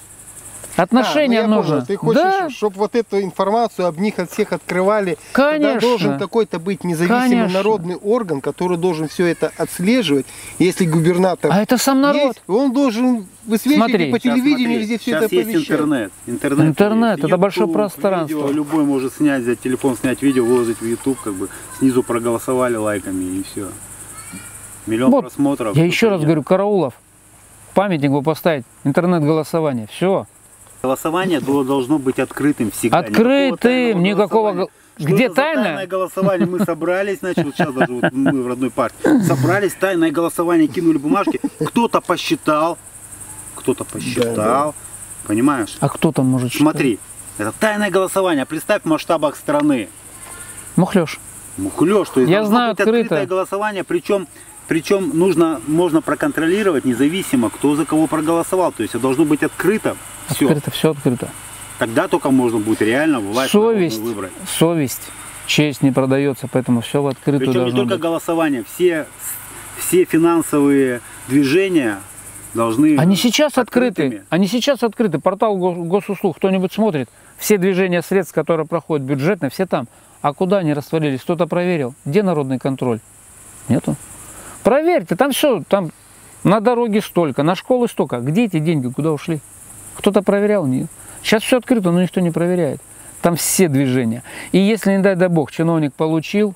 Отношение А, ну я нужно. понял. Ты хочешь, Да, чтобы вот эту информацию об них от всех открывали? конечно. Тогда должен какой-то быть независимый Конечно. народный орган, который должен все это отслеживать. Если губернатор А это сам народ. есть, он должен высвечивать Смотри. и по Сейчас телевидению смотри, везде все сейчас это есть оповещать. интернет. Интернет, Интернет, есть. это большое YouTube, пространство. Видео, любой может снять, взять телефон, снять видео, выложить в YouTube, как бы снизу проголосовали лайками и все. Миллион Вот, просмотров. Я еще раз нет. говорю, Караулов, памятник бы поставить, интернет-голосование, все. Голосование до- должно быть открытым всегда. Открытым, никакого... голосования. Где Что это за тайна? тайное голосование? Мы собрались, значит, вот сейчас даже вот мы в родной партии, собрались, тайное голосование, кинули бумажки, кто-то посчитал, кто-то посчитал, понимаешь? А кто там может считать? Смотри, это тайное голосование, представь в масштабах страны. Мухлёш. Мухлёж, то есть Я должно знаю, быть открыто. открытое голосование, причем, причем нужно, можно проконтролировать независимо, кто за кого проголосовал. То есть это должно быть открыто. Все. Открыто, все открыто. Тогда только можно будет реально власть Совесть, народную выбрать. совесть, честь не продается, поэтому все в открытую Причем не должно только быть. голосование, все, все финансовые движения должны Они сейчас открыты, открытыми. они сейчас открыты. Портал Гос- Госуслуг, кто-нибудь смотрит, все движения средств, которые проходят бюджетные, все там. А куда они растворились? Кто-то проверил? Где народный контроль? Нету. Проверьте, там все, там на дороге столько, на школы столько. Где эти деньги, куда ушли? Кто-то проверял? Нет. Сейчас все открыто, но никто не проверяет. Там все движения. И если, не дай да бог, чиновник получил,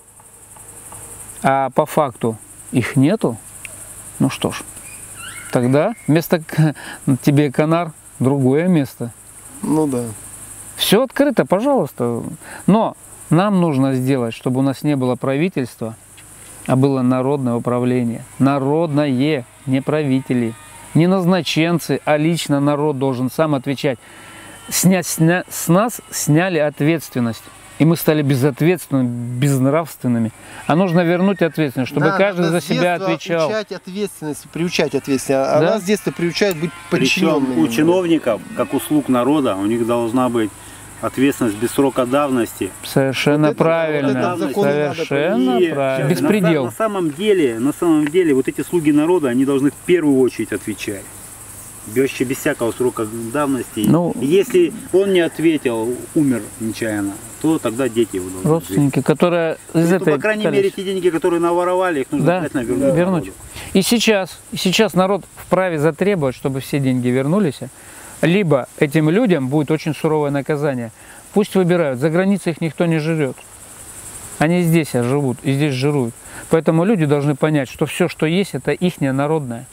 а по факту их нету, ну что ж, тогда вместо к- тебе Канар другое место. Ну да. Все открыто, пожалуйста. Но нам нужно сделать, чтобы у нас не было правительства, а было народное управление. Народное, не правители, не назначенцы, а лично народ должен сам отвечать. Снять, сня, с нас сняли ответственность. И мы стали безответственными, безнравственными. А нужно вернуть ответственность, чтобы Да, каждый надо за с себя детства отвечал. Учать ответственность, приучать ответственность. А Да. нас с детства приучают быть Причем подчиненными. у чиновников, как услуг народа, у них должна быть ответственность без срока давности. Совершенно Вот это- правильно. вот этот закон надо Совершенно И правильно. сейчас Беспредел. На, на самом деле, на самом деле, вот эти слуги народа, они должны в первую очередь отвечать. Вообще без всякого срока давности. Ну, Если он не ответил, умер нечаянно, то тогда дети его должны Родственники, которые из ответить. Ну, этой по крайней пытались- мере, те деньги, которые наворовали, их нужно Да, обязательно вернуть. вернуть. народу. И сейчас, и сейчас народ вправе затребовать, чтобы все деньги вернулись, либо этим людям будет очень суровое наказание. Пусть выбирают, за границей их никто не жрет. Они здесь живут, и здесь жируют. Поэтому люди должны понять, что все, что есть, это ихнее народное.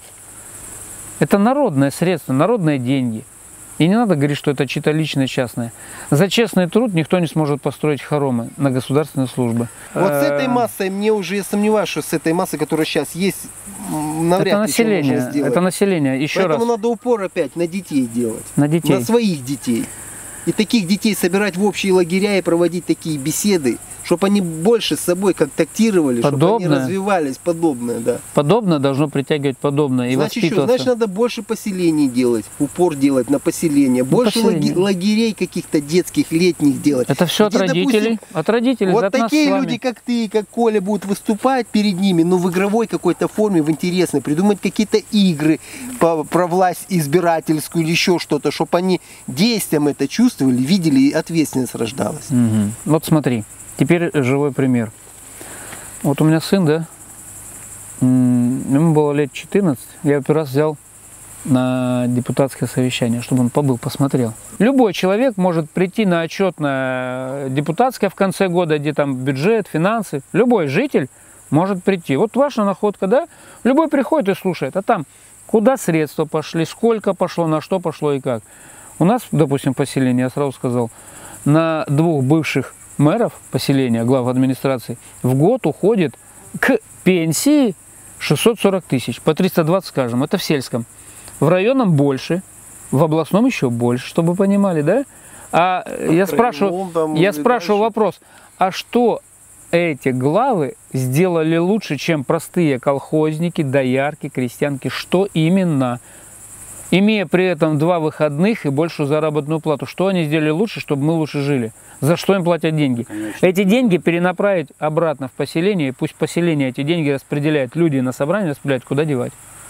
Это народное средство, народные деньги. И не надо говорить, что это чьи-то личные, частные. За честный труд никто не сможет построить хоромы на государственные службы. Вот с этой Э, массой, мне уже я сомневаюсь, что с этой массой, которая сейчас есть, м, навряд Это ли что можно население, сделать. это население. Еще раз, Поэтому надо упор опять на детей делать. на детей. На своих детей. И таких детей собирать в общие лагеря и проводить такие беседы, чтобы они больше с собой контактировали, чтобы они Подобное. развивались, подобное, да. Подобное должно притягивать подобное и Значит, что? воспитываться. Значит, надо больше поселений делать, упор делать на поселение, больше поселение. лаги- лагерей каких-то детских, летних делать. Это все от Где, родителей. допустим, От родителей, Вот от нас такие с вами. люди, как ты, как Коля, будут выступать перед ними, но в игровой какой-то форме, в интересной, придумать какие-то игры по, про власть избирательскую или еще что-то, чтобы они действием это чувствовали, видели, и ответственность рождалась. Мгм. Вот смотри, теперь живой пример. Вот у меня сын, да, м, ему было лет четырнадцать, я его первый раз взял на депутатское совещание, чтобы он побыл, посмотрел. Любой человек может прийти на отчетное депутатское в конце года, где там бюджет, финансы. Любой житель может прийти. Вот ваша находка, да? Любой приходит и слушает, а там куда средства пошли, сколько пошло, на что пошло и как. У нас, допустим, поселение, я сразу сказал, на двух бывших мэров поселения, глав администрации, в год уходит к пенсии шестьсот сорок тысяч, по триста двадцать, скажем, это в сельском. В районном больше, в областном еще больше, чтобы вы понимали, да? А я спрашиваю, я спрашиваю вопрос, а что эти главы сделали лучше, чем простые колхозники, доярки, крестьянки? Что именно? Имея при этом два выходных и большую заработную плату, что они сделали лучше, чтобы мы лучше жили? За что им платят деньги? Конечно. Эти деньги перенаправить обратно в поселение, и пусть поселение эти деньги распределяет, люди на собрание распределяют, куда девать.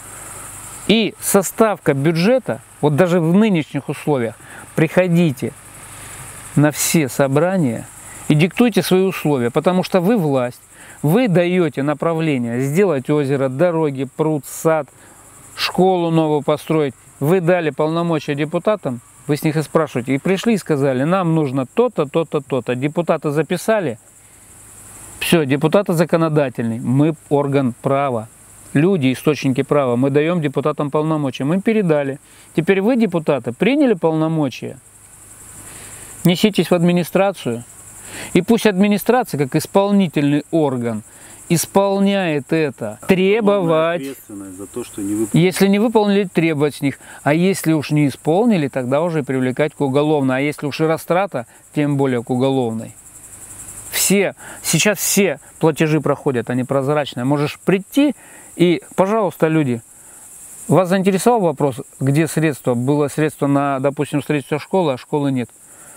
И составка бюджета, вот даже в нынешних условиях, приходите на все собрания и диктуйте свои условия, потому что вы власть, вы даете направление сделать озеро, дороги, пруд, сад, школу новую построить. Вы дали полномочия депутатам, вы с них и спрашиваете, и пришли и сказали, нам нужно то-то, то-то, то-то. Депутаты записали, все, депутаты законодательный, мы орган права. Люди, источники права, мы даем депутатам полномочия, мы им передали. Теперь вы, депутаты, приняли полномочия, неситесь в администрацию, и пусть администрация, как исполнительный орган, исполняет это, требовать, за то, что не выполнили. Если не выполнили, требовать с них, а если уж не исполнили, тогда уже привлекать к уголовной, а если уж и растрата, тем более к уголовной. Все, сейчас все платежи проходят, они прозрачные, можешь прийти и, пожалуйста, люди, вас заинтересовал вопрос, где средства, было средство на, допустим, строительство школы, а школы нет.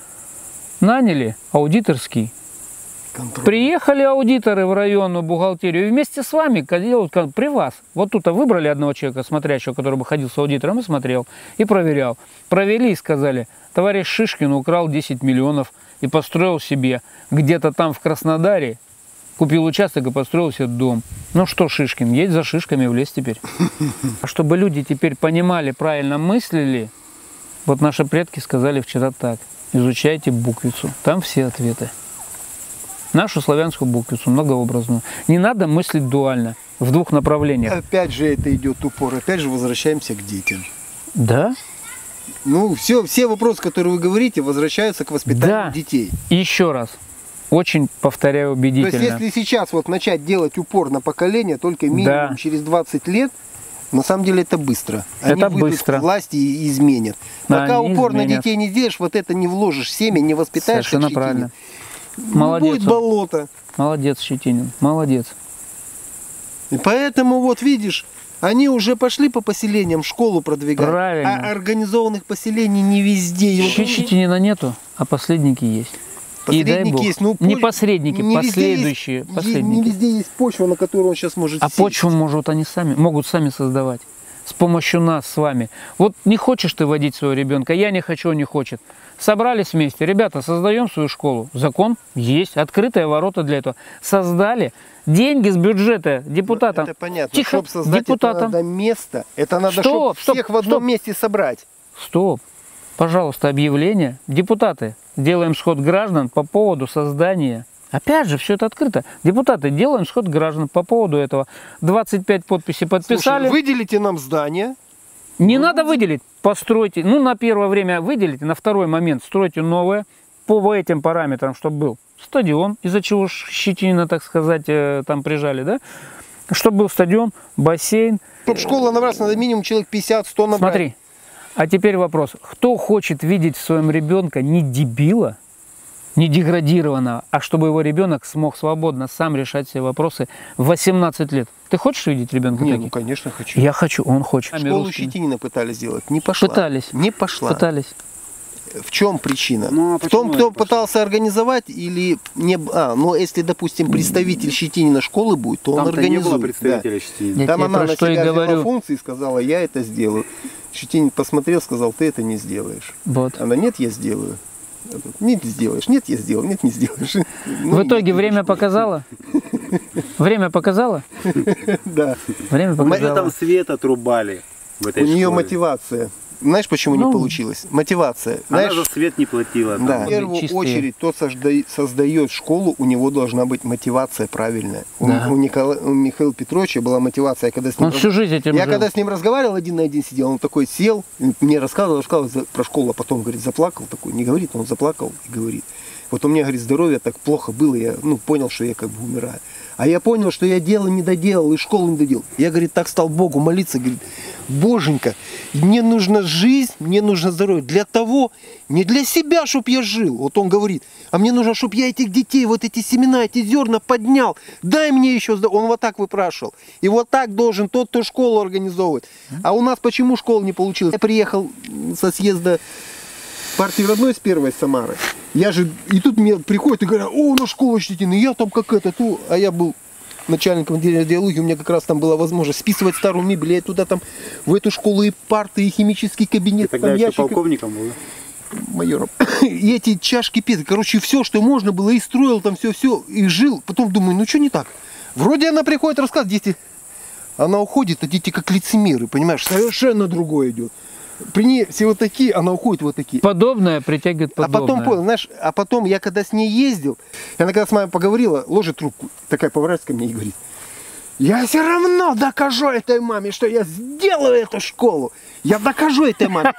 Наняли аудиторский. Контроль. Приехали аудиторы в районную бухгалтерию и вместе с вами делают при вас. Вот тут выбрали одного человека, смотрящего, который бы ходил с аудитором и смотрел, и проверял. Провели и сказали, товарищ Шишкин украл десять миллионов и построил себе где-то там в Краснодаре, купил участок и построил себе дом. Ну что, Шишкин, едь за шишками в лес теперь. А чтобы люди теперь понимали, правильно мыслили, вот наши предки сказали вчера так. Изучайте буквицу, там все ответы. Нашу славянскую буквицу, многообразную. Не надо мыслить дуально, в двух направлениях. Опять же это идет упор, опять же возвращаемся к детям. Да? Ну, все, все вопросы, которые вы говорите, возвращаются к воспитанию да. детей. И еще раз, очень повторяю убедительно. То есть, если сейчас вот начать делать упор на поколение, только минимум да. через двадцать лет, на самом деле это быстро. Они это выйдут быстро. к власти и изменят. Пока Они упор изменят. на детей не сделаешь, вот это не вложишь в семя, не воспитаешь. Совершенно правильно. Молодец. Будет болото. Молодец, Щетинин, молодец. И поэтому вот видишь, они уже пошли по поселениям школу продвигать. Правильно. А организованных поселений не везде. Щ- Щетинина нету, а посредники есть. Посредники и дай бог. есть, ну, не посредники, не последующие есть, посредники. Не везде есть почва, на которую он сейчас может А сесть. почву может, они сами, могут сами создавать. С помощью нас с вами. Вот не хочешь ты водить своего ребенка, я не хочу, он не хочет. Собрались вместе, ребята, создаем свою школу. Закон есть, открытые ворота для этого. Создали, деньги с бюджета депутатам. Это понятно, Тихо, чтобы создать депутатам. это надо место, это надо, Стоп, чтобы стоп, всех в одном стоп. месте собрать. Стоп. Пожалуйста, объявление. Депутаты, делаем сход граждан по поводу создания. Опять же, все это открыто. Депутаты, делаем сход граждан по поводу этого. двадцать пять подписей подписали. Слушай, выделите нам здание. Не ну, надо выделить, постройте. Ну, на первое время выделите, на второй момент стройте новое по этим параметрам, чтобы был стадион, из-за чего Щетинина, так сказать, там прижали, да? Чтобы был стадион, бассейн. Чтобы школа набралась, надо минимум человек пятьдесят-сто набрать. Смотри, а теперь вопрос. Кто хочет видеть в своем ребенка не дебила, не деградированного, а чтобы его ребенок смог свободно сам решать все вопросы в восемнадцать лет? Ты хочешь видеть ребенка Нет, таким? ну конечно хочу. Я хочу, он хочет. Школу Щетинина пытались сделать, не пошла. Пытались. Не пошла. Пытались. В чем причина? Ну, а в том, кто пошла? пытался организовать или не... А, ну если, допустим, представитель Щетинина школы будет, то он Там-то организует. не было представителя да. Щетинина. Я Там тебе она про на что и себя взяла говорю. функции и сказала, я это сделаю. Щетинин посмотрел, сказал, ты это не сделаешь. Вот. Она, нет, я сделаю. Нет, сделаешь. Нет, я сделал. Нет, не сделаешь. В итоге время показало? Время показало? Да. Время Мы показало. там свет отрубали в этой У нее школе. мотивация. Знаешь, почему Ну, не получилось? Мотивация. Она Знаешь, за свет не платила. да. Там. В первую чистые. очередь, тот созда- создает школу, у него должна быть мотивация правильная. У- Да. У, Никола- у Михаила Петровича была мотивация, я когда с ним Он всю жизнь этим Я жил. когда с ним разговаривал, один на один сидел, он такой сел, мне рассказывал, рассказывал за- про школу, а потом, говорит, заплакал такой, не говорит, он заплакал и говорит. Вот у меня, говорит, здоровье так плохо было, я ну, понял, что я как бы умираю. А я понял, что я дело не доделал и школу не доделал. Я, говорит, так стал Богу молиться, говорит, Боженька, мне нужна жизнь, мне нужно здоровье. Для того, не для себя, чтобы я жил. Вот он говорит, а мне нужно, чтобы я этих детей, вот эти семена, эти зерна поднял. Дай мне еще здоровье. Он вот так выпрашивал. И вот так должен тот, кто школу организовывает. А у нас почему школа не получилась? Я приехал со съезда партии родной с первой Самары. Я же, и тут мне приходят и говорят, о, у нас школа Щетины, я там как это, ту, а я был начальником отделения радиологии, у меня как раз там была возможность списывать старую мебель, я туда там, в эту школу и парты, и химический кабинет, Тогда там еще ящики, полковником был. Да? майором, и эти чашки петы, короче, все, что можно было, и строил там все-все, и жил, потом думаю, ну что не так? Вроде она приходит, рассказывает, дети, она уходит, а дети как лицемеры, понимаешь, совершенно другое идет. При ней все вот такие, она уходит вот такие. Подобное притягивает подобное. А потом понял, знаешь, а потом я когда с ней ездил, она когда с мамой поговорила, ложит трубку, такая поворачивается ко мне и говорит, я все равно докажу этой маме, что я сделаю эту школу. Я докажу этой маме.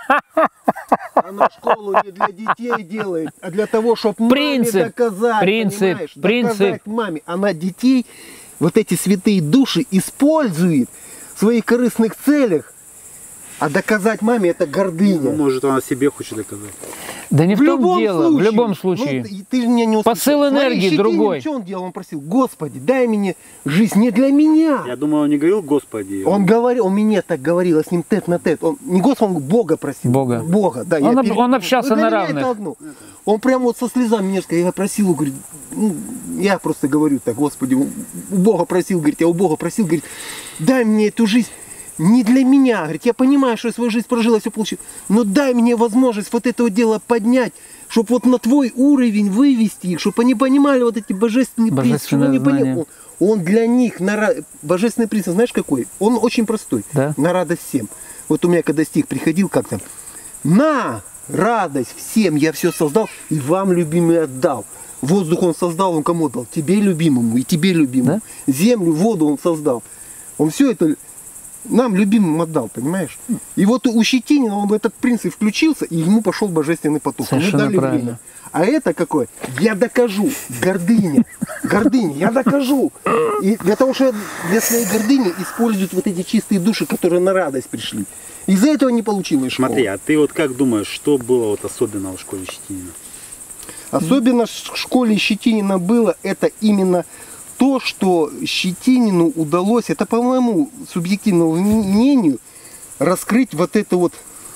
Она школу не для детей делает, а для того, чтобы маме Принцип, доказать, принцип, понимаешь? принцип. Доказать маме. Она детей, вот эти святые души, использует в своих корыстных целях. А доказать маме это гордыня. Ну, может, она себе хочет доказать. Да не в, В том любом дело, случае. в любом Ну, случае. ты, ты же меня не услышал. Посыл Смотри, энергии Щетинин, другой. Что он делал? Он просил, Господи, дай мне жизнь не для меня. Я думаю, он не говорил Господи. Он говорил, он мне так говорил, я с ним тет на тет. Он не Господа, он Бога просил. Бога. Бога, да. Он я об- пере- он общался Ну, для на меня равных. это одно. Он прямо вот со слезами мне сказал, я просил, говорит, ну, я просто говорю так, Господи, у у Бога просил, говорит, я у Бога просил, говорит, дай мне эту жизнь. Не для меня, говорит, я понимаю, что я свою жизнь прожила, все получил, но дай мне возможность вот это вот дело поднять, чтобы вот на твой уровень вывести их, чтобы они понимали вот эти божественные принципы, чтобы Божественное они пони- знание. Он, он для них, на, ра- божественный принцип, знаешь какой? Он очень простой, Да. на радость всем. Вот у меня когда стих приходил как-то, на радость всем я все создал и вам, любимый, отдал. Воздух он создал, он кому дал? Тебе, любимому, и тебе, любимому. Землю, воду он создал. Он все это нам, любимым, отдал, понимаешь? И вот у Щетинина он в этот принцип включился, и ему пошел божественный поток. Ему Совершенно дали правильно. время. А это какое? Я докажу. Гордыня. Гордыня. Я докажу. И для того, что для своей гордыни используют вот эти чистые души, которые на радость пришли. Из-за этого не получилось школа. Смотри, а ты вот как думаешь, что было вот особенного в школе Щетинина? Особенно в школе Щетинина было это именно то, что Щетинину удалось, это по моему субъективному мнению, раскрыть вот это вот,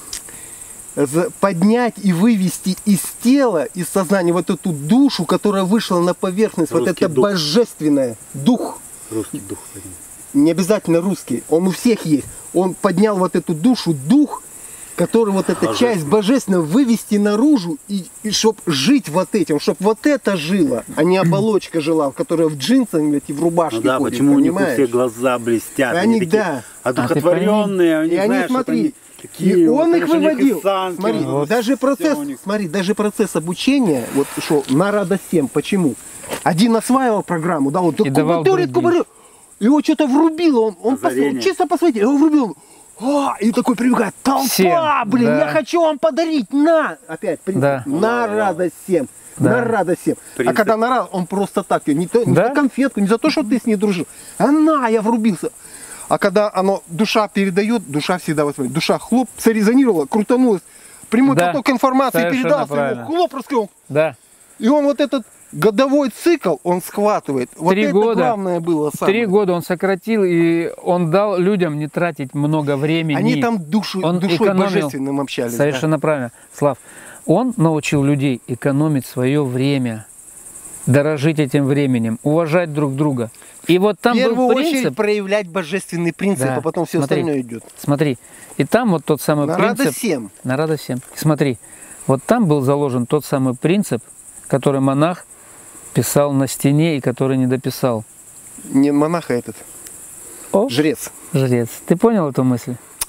за- поднять и вывести из тела, из сознания вот эту душу, которая вышла на поверхность, вот Русский это дух. божественное, дух, Русский дух. понятно. не обязательно русский, он у всех есть, он поднял вот эту душу, дух, который вот эта часть божественного вывести наружу, и, и чтобы жить вот этим, чтобы вот это жило, а не оболочка жила, которая в джинсах блядь, и в рубашке Ну да, ходит, почему у них у понимаешь? всех глаза блестят? Они, такие да. одухотворенные, они, И они, знаешь, вот смотри, они такие, и вот, он их конечно, у них выводил. осанки, Смотри, вот, даже процесс, у них. смотри, даже процесс обучения, вот что, на радость всем. Почему? Один осваивал программу, да, вот И давал кубатурит, другим. кубатурит, его что-то врубило, он, он Озарение. посмотрел, чисто посмотрел, его врубил. А, и такой прибегает, толпа, Всем, блин, да. я хочу вам подарить, на, опять, принцип, Да. на радость всем. Да. На радость всем. А Принцип. когда на радость, он просто так, не, то, не Да. за конфетку, не за то, что ты с ней дружил. А на, я врубился. А когда оно, душа передает, душа всегда воспроизводит. Душа хлоп, срезонировала, крутанулась, прямой Да. поток информации Совершенно передался, правильно. ему хлоп раскрыл. Да. И он вот этот годовой цикл, он схватывает. Вот Три это года. главное было самое. Три года он сократил, и он дал людям не тратить много времени. Они там душу, Он душой экономил. божественным общались. Совершенно правильно. Слав, он научил людей экономить свое время, дорожить этим временем, уважать друг друга. И вот да. там В первую был очередь принцип. проявлять божественный принцип, Да. а потом все Смотри. остальное идет. Смотри, и там вот тот самый На принцип. радость всем. На радость всем. Смотри, вот там был заложен тот самый принцип, который монах писал на стене и который не дописал. Не монах, а этот, О, жрец. жрец. Ты понял эту мысль?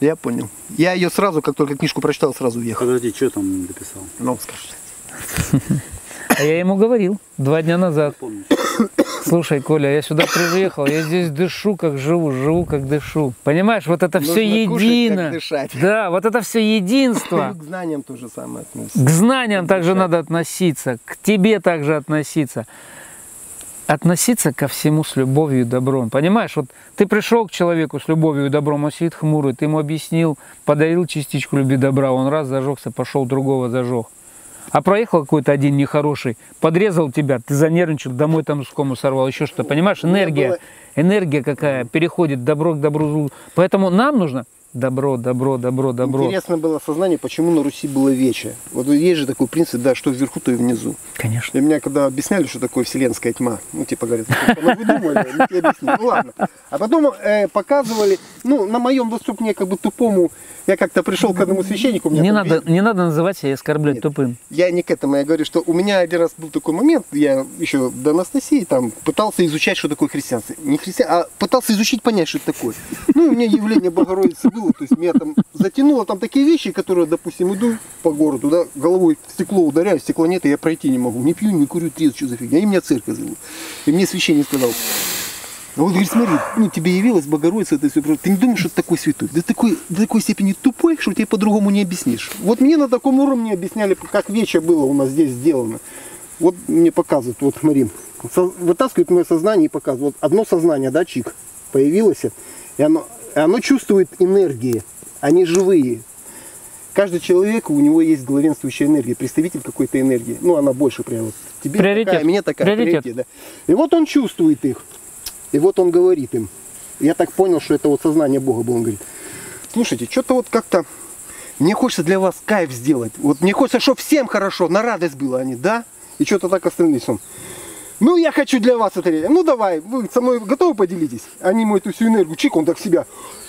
Я понял. Я ее сразу, как только книжку прочитал, сразу уехал. Подожди, что там написал? Ну, скажи. А я ему говорил два дня назад. Помню. Слушай, Коля, я сюда приехал, я здесь дышу, как живу, живу, как дышу. Понимаешь, вот это все Нужно кушать, едино. как дышать. Да, вот это все единство. К знаниям то же самое относится. К знаниям также надо относиться, к тебе также относиться. Относиться ко всему с любовью и добром. Понимаешь, вот ты пришел к человеку с любовью и добром, он сидит хмурый, ты ему объяснил, подарил частичку любви и добра, он раз зажегся, пошел, другого зажег. А проехал какой-то один нехороший, подрезал тебя, ты занервничал, домой там скому сорвал, еще что-то. Понимаешь, энергия, энергия какая переходит добро к добру, злу. Поэтому нам нужно добро, добро, добро, добро. Интересно было сознание, почему на Руси было вече. Вот есть же такой принцип, да, что вверху, то и внизу. Конечно. И меня когда объясняли, что такое вселенская тьма, ну типа говорят, ну вы думали, ну тебе объяснили, ну ладно. А потом э, показывали, ну на моем доступе как бы тупому, я как-то пришел к одному священнику. Не надо, не надо называть себя и оскорблять Нет. тупым. Я не к этому, я говорю, что у меня один раз был такой момент, я еще до Анастасии там пытался изучать, что такое христианство. Не христиан, а пытался изучить, понять, что это такое. Ну, у меня явление Богородицы было, то есть меня там затянуло там такие вещи, которые, допустим, иду по городу, да, головой в стекло ударяю, стекла нет, и я пройти не могу. Не пью, не курю, трезв, что за фигня. И меня церковь зовут. И мне священник сказал, вот, говорит, смотри, ну тебе явилась Богородица, это все просто. Ты не думаешь, что ты такой святой? Ты такой, до такой степени тупой, что тебе по-другому не объяснишь. Вот мне на таком уровне объясняли, как вече было у нас здесь сделано. Вот мне показывают, вот смотри, вытаскивают мое сознание и показывают. Вот одно сознание, да, чик, появилось, и оно, и оно чувствует энергии, они живые. Каждый человек, у него есть главенствующая энергия, представитель какой-то энергии. Ну, она больше прям вот. Тебе Приоритет. такая, мне такая. Приоритет. Приоритет, да. И вот он чувствует их. И вот он говорит им. Я так понял, что это вот сознание Бога было. Он говорит, слушайте, что-то вот как-то мне хочется для вас кайф сделать. Вот мне хочется, чтобы всем хорошо, на радость было они, да? И что-то так остановились. Он, ну, я хочу для вас это. Ну, давай, вы со мной готовы поделитесь? Они ему эту всю энергию, чик, он так себя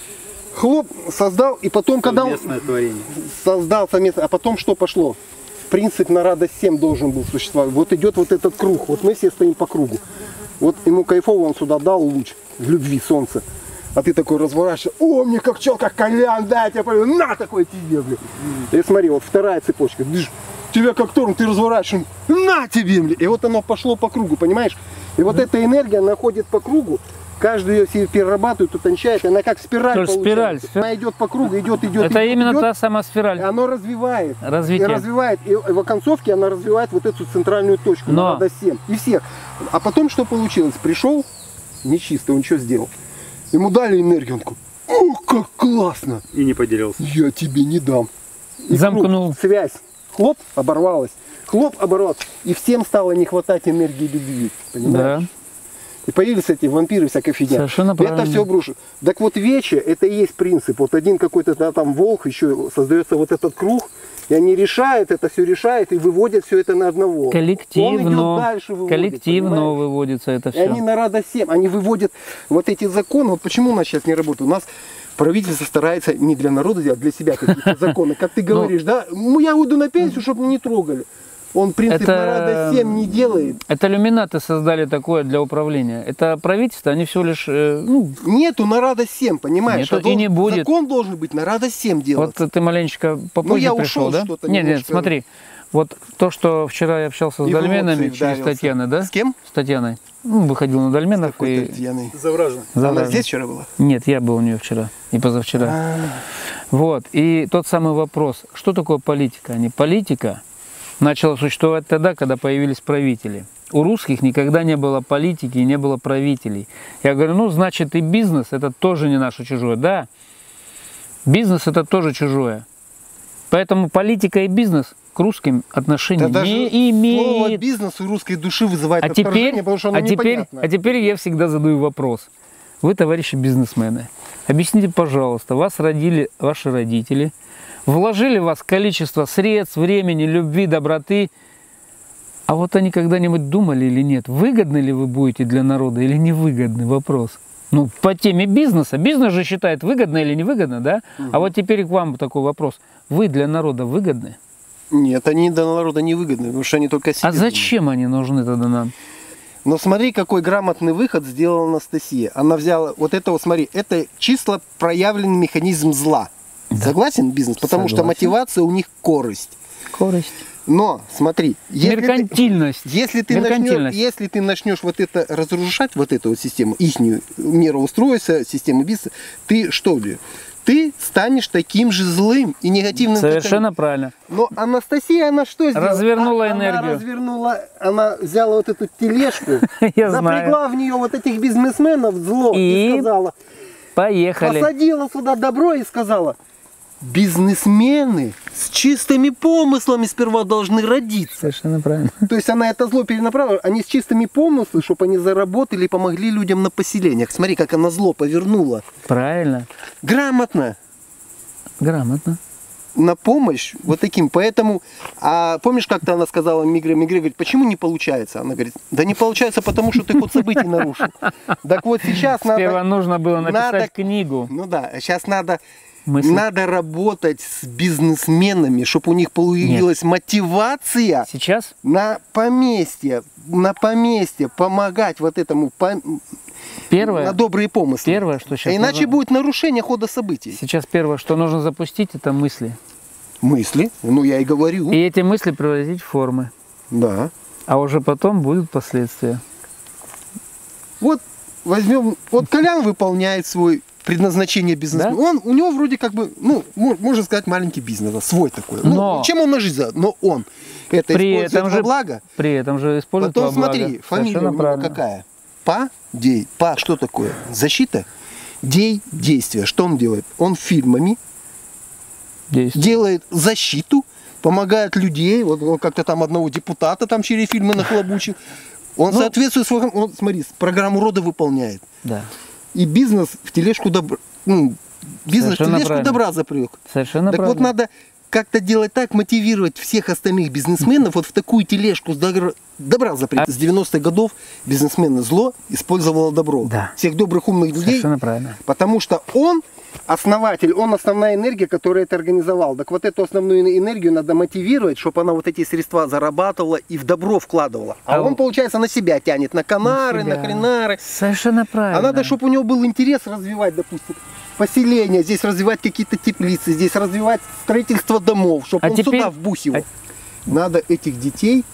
хлоп, создал. И потом, когда он творение. создал совместно, а потом что пошло? Принцип на радость всем должен был существовать. Вот идет вот этот круг. Вот мы все стоим по кругу. Вот ему кайфово, он сюда дал луч в любви солнца. А ты такой разворачиваешься, о, мне как чел, как колян, да, я тебя понял, на такой тебе, блин. И смотри, вот вторая цепочка, дыш, тебя как торн, ты разворачиваешь, на тебе, блин. И вот оно пошло по кругу, понимаешь? И вот эта энергия, она ходит по кругу, каждый ее себе перерабатывает, утончает, она как спираль Тоже получается. спираль. Она идет по кругу, идет, идет, Это идет, именно идет, та самая и спираль. оно развивает. Развитие. И развивает. И в оконцовке она развивает вот эту центральную точку. Но. Надо семь. И всех. А потом что получилось? Пришел нечисто, он что сделал? Ему дали энергию, он такой, о, как классно! И не поделился. Я тебе не дам. И Замкнул. круг, связь. Хлоп, оборвалась. Хлоп, оборвалась. И всем стало не хватать энергии любви. Понимаешь? Да. И появились эти вампиры, всякая фигня. Совершенно И это правильно. все обрушит. Так вот, вече, это и есть принцип. Вот один какой-то да, там волк, еще создается вот этот круг, и они решают, это все решают, и выводят все это на одного. Он идет Коллективно, дальше, выводит, коллективно понимаешь? выводится это И они все. на радость всем, они выводят вот эти законы. Вот почему у нас сейчас не работает? У нас правительство старается не для народа делать, а для себя какие-то законы. Как ты говоришь, да? Ну, я уйду на пенсию, чтобы меня не трогали. Он принцип Это- на радость всем не делает. Это люминаты создали такое для управления. Это правительство, они всего лишь, э, ну, Нету на радость всем, понимаешь? Нету А и не должен- будет. Закон должен быть на радость всем делать. вот ты маленечко попозже я пришел, ушел да? что-то Нет, нет, немножко. смотри. Вот то, что вчера я общался с И в дольменами эмоции через вдарился. Татьяны, да? С кем? С Татьяной. Ну, выходил на дольменов Какой-то и... Татьяной. Завражно. Она Завражен. здесь вчера была? Нет, я был у нее вчера и позавчера. А, Вот. И тот самый вопрос, что такое политика? Не политика начала существовать тогда, когда появились правители. У русских никогда не было политики и не было правителей. Я говорю, ну, значит, и бизнес это тоже не наше чужое. Да, бизнес это тоже чужое. Поэтому политика и бизнес к русским отношения да даже не слово имеют. бизнес у русской души вызывает А теперь, отторжение, потому что оно а, теперь, непонятно. а теперь я всегда задаю вопрос. Вы, товарищи бизнесмены, объясните, пожалуйста, вас родили ваши родители, вложили в вас количество средств, времени, любви, доброты, а вот они когда-нибудь думали или нет, выгодны ли вы будете для народа или невыгодный вопрос? Ну, по теме бизнеса. Бизнес же считает, выгодно или невыгодно, да? Угу. А вот теперь к вам такой вопрос. Вы для народа выгодны? Нет, они для народа невыгодны, потому что они только о себе А зачем они нужны тогда нам? думают. Но смотри, какой грамотный выход сделала Анастасия. Она взяла вот это вот, смотри, это чисто проявленный механизм зла. Согласен, бизнес? Потому что Согласен. мотивация у них корысть. Скорость. Но, смотри, если ты, Меркантильность. если, ты начнешь, Меркантильность. если ты начнешь вот это разрушать, вот эту вот систему, ихнюю мироустройства, систему бизнеса, ты что ли? Ты станешь таким же злым и негативным. Совершенно правильно. Но Анастасия, она что сделала? Развернула А- энергию. Она развернула, она взяла вот эту тележку, Я запрягла в нее вот этих бизнесменов зло и, И? сказала, Поехали. посадила сюда добро и сказала, бизнесмены с чистыми помыслами сперва должны родиться. Совершенно правильно. То есть она это зло перенаправила, они с чистыми помыслами, чтобы они заработали и помогли людям на поселениях. Смотри, как она зло повернула. Правильно. Грамотно. Грамотно. На помощь вот таким. Поэтому, а помнишь, как-то она сказала Мигре, Мигре говорит, почему не получается? Она говорит, да не получается, потому что ты ход событий нарушил. Так вот сейчас Сперва надо... нужно было написать надо- книгу. Ну да, сейчас надо... Мысли. Надо работать с бизнесменами, чтобы у них появилась мотивация Сейчас на поместье, на поместье помогать вот этому по- первое, на добрые помыслы. первое, что сейчас А иначе нужно- будет нарушение хода событий. сейчас первое, что нужно запустить, это мысли. Мысли, ну я и говорю, И эти мысли превратить в формы. да. А уже потом будут последствия. Вот возьмем, вот Колян выполняет свой предназначение бизнеса. Да? Он, у него вроде как бы, ну, мо- можно сказать, маленький бизнес, свой такой. Но- Ну, чем он на жизнь за? Но он это При использует этом во же благо. При этом же используют Потом во благо. смотри, фамилия Совершенно у него правильно. какая? Па, дей. Па, что такое? Защита? Дей, действие. Что он делает? Он фильмами Действие. делает защиту, помогает людей. Вот он как-то там одного депутата там через фильмы нахлобучил. Он Ну, соответствует своему, он, смотри, программу рода выполняет. Да. И бизнес в тележку добра, ну, бизнес в Совершенно тележку правильно. добра запрек. Совершенно Так правильно. вот надо как-то делать так, мотивировать всех остальных бизнесменов вот в такую тележку с добра, добра запрет. А- С девяностых годов бизнесмены зло использовало добро. Да. Всех добрых умных людей. Совершенно правильно. Потому что он основатель, он основная энергия, которая это организовал. Так вот эту основную энергию надо мотивировать, чтобы она вот эти средства зарабатывала и в добро вкладывала. А, А он, у- получается, на себя тянет, на канары, на, себя. хренары. Совершенно правильно. А надо, чтобы у него был интерес развивать, допустим, поселение, здесь развивать какие-то теплицы, здесь развивать строительство домов, чтобы А он теперь- сюда вбухивал. а- Надо этих детей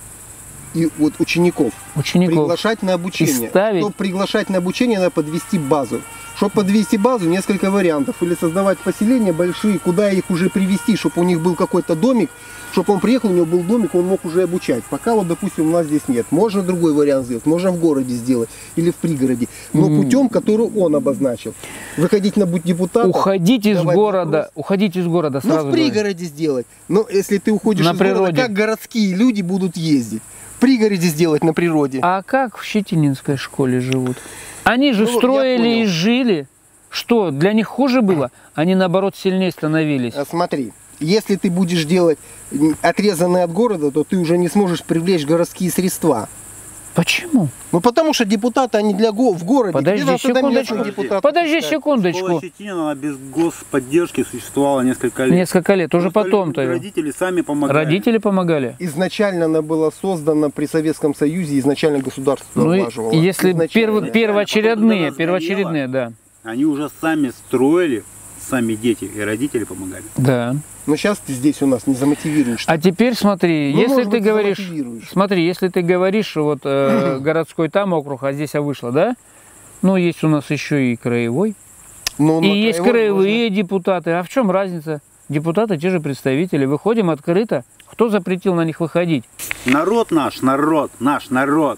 и вот учеников, Учеников приглашать на обучение. и ставить- Чтобы приглашать на обучение, надо подвести базу. Чтобы подвести базу, несколько вариантов. Или создавать поселения большие, куда их уже привести, чтобы у них был какой-то домик, чтобы он приехал, у него был домик, он мог уже обучать. Пока вот, допустим, у нас здесь нет. Можно другой вариант сделать, можно в городе сделать или в пригороде. Но путем, который он обозначил. Выходить на будь депутата. уходить из давать города, вопрос. уходить из города Ну, сразу. в говорю. пригороде сделать. Но если ты уходишь На из города, природе. как городские люди будут ездить? В пригороде сделать на природе. А как в Щетининской школе живут? Они же Ну, я строили понял. и жили. Что, для них хуже было? Они, наоборот, сильнее становились. А смотри, если ты будешь делать м, отрезанный от города, то ты уже не сможешь привлечь городские средства. Почему? Ну потому что депутаты, они для го в городе. Подожди Где-то тогда секундочку. местных депутатов Подожди пускают. секундочку. Школа Щетинина, она без господдержки существовала несколько лет. Несколько лет, уже Просто потом-то. Родители сами помогали. Родители помогали. Изначально она была создана при Советском Союзе, изначально государство Ну, и- влаживало. если Изначально. перв- первоочередные, Потом, когда первоочередные, да. Они уже сами строили, сами дети и родители помогали. Да. Но сейчас ты здесь у нас не замотивируешь. А теперь смотри, Ну, если может ты быть, говоришь, замотивируешь. смотри, если ты говоришь, вот э, городской там округ, а здесь я вышла, да? Ну, есть у нас еще и краевой. Но И на есть краевой краевые депутаты. А в чем разница? Депутаты те же представители. Выходим открыто. Кто запретил на них выходить? Народ наш, народ, наш народ.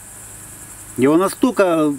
Его настолько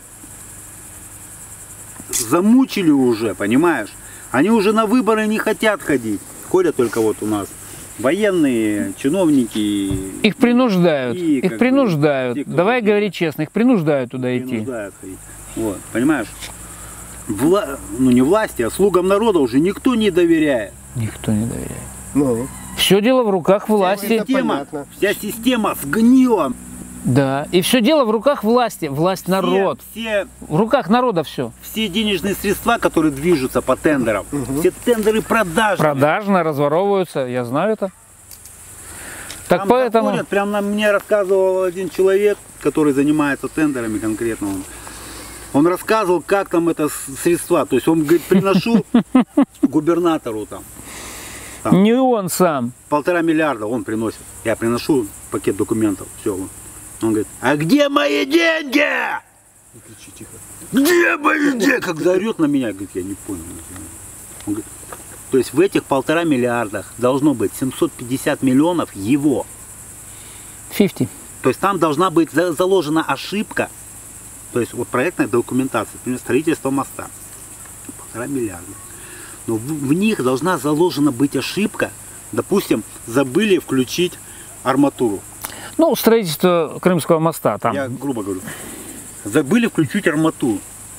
замучили уже, понимаешь? Они уже на выборы не хотят ходить. Ходят только вот у нас военные, чиновники. Их принуждают. и, Их как принуждают. бы, те, кто Давай хотят. говорить честно, их принуждают туда идти. Принуждают ходить. Вот, понимаешь? Вла... Ну не власти, а слугам народа уже никто не доверяет. Никто не доверяет. Ну, Все дело в руках власти. Это Система, понятно. вся система сгнила. Да. И все дело в руках власти. Власть народ. Все, В руках народа все. все денежные средства, которые движутся по тендерам, все тендеры продажные. Продажно разворовываются. Я знаю это. Так Там поэтому. заходят, прям на мне рассказывал один человек, который занимается тендерами конкретно. Он. Он рассказывал, как там это с- средства. То есть он говорит, приношу губернатору там Там. Не он сам. полтора миллиарда он приносит. Я приношу пакет документов. Все. Он, он говорит, а где мои деньги? Не кричи, тихо. Где мои деньги? Когда орет на меня, говорит, я не понял. Он говорит, то есть в этих полтора миллиардах должно быть семьсот пятьдесят миллионов его. пятьдесят. То есть там должна быть за- заложена ошибка. То есть вот проектная документация, например, строительство моста. Полтора миллиарда. Но в, в них должна заложена быть ошибка. Допустим, забыли включить арматуру. Ну, строительство Крымского моста там. Я грубо говорю. Забыли включить арматуру.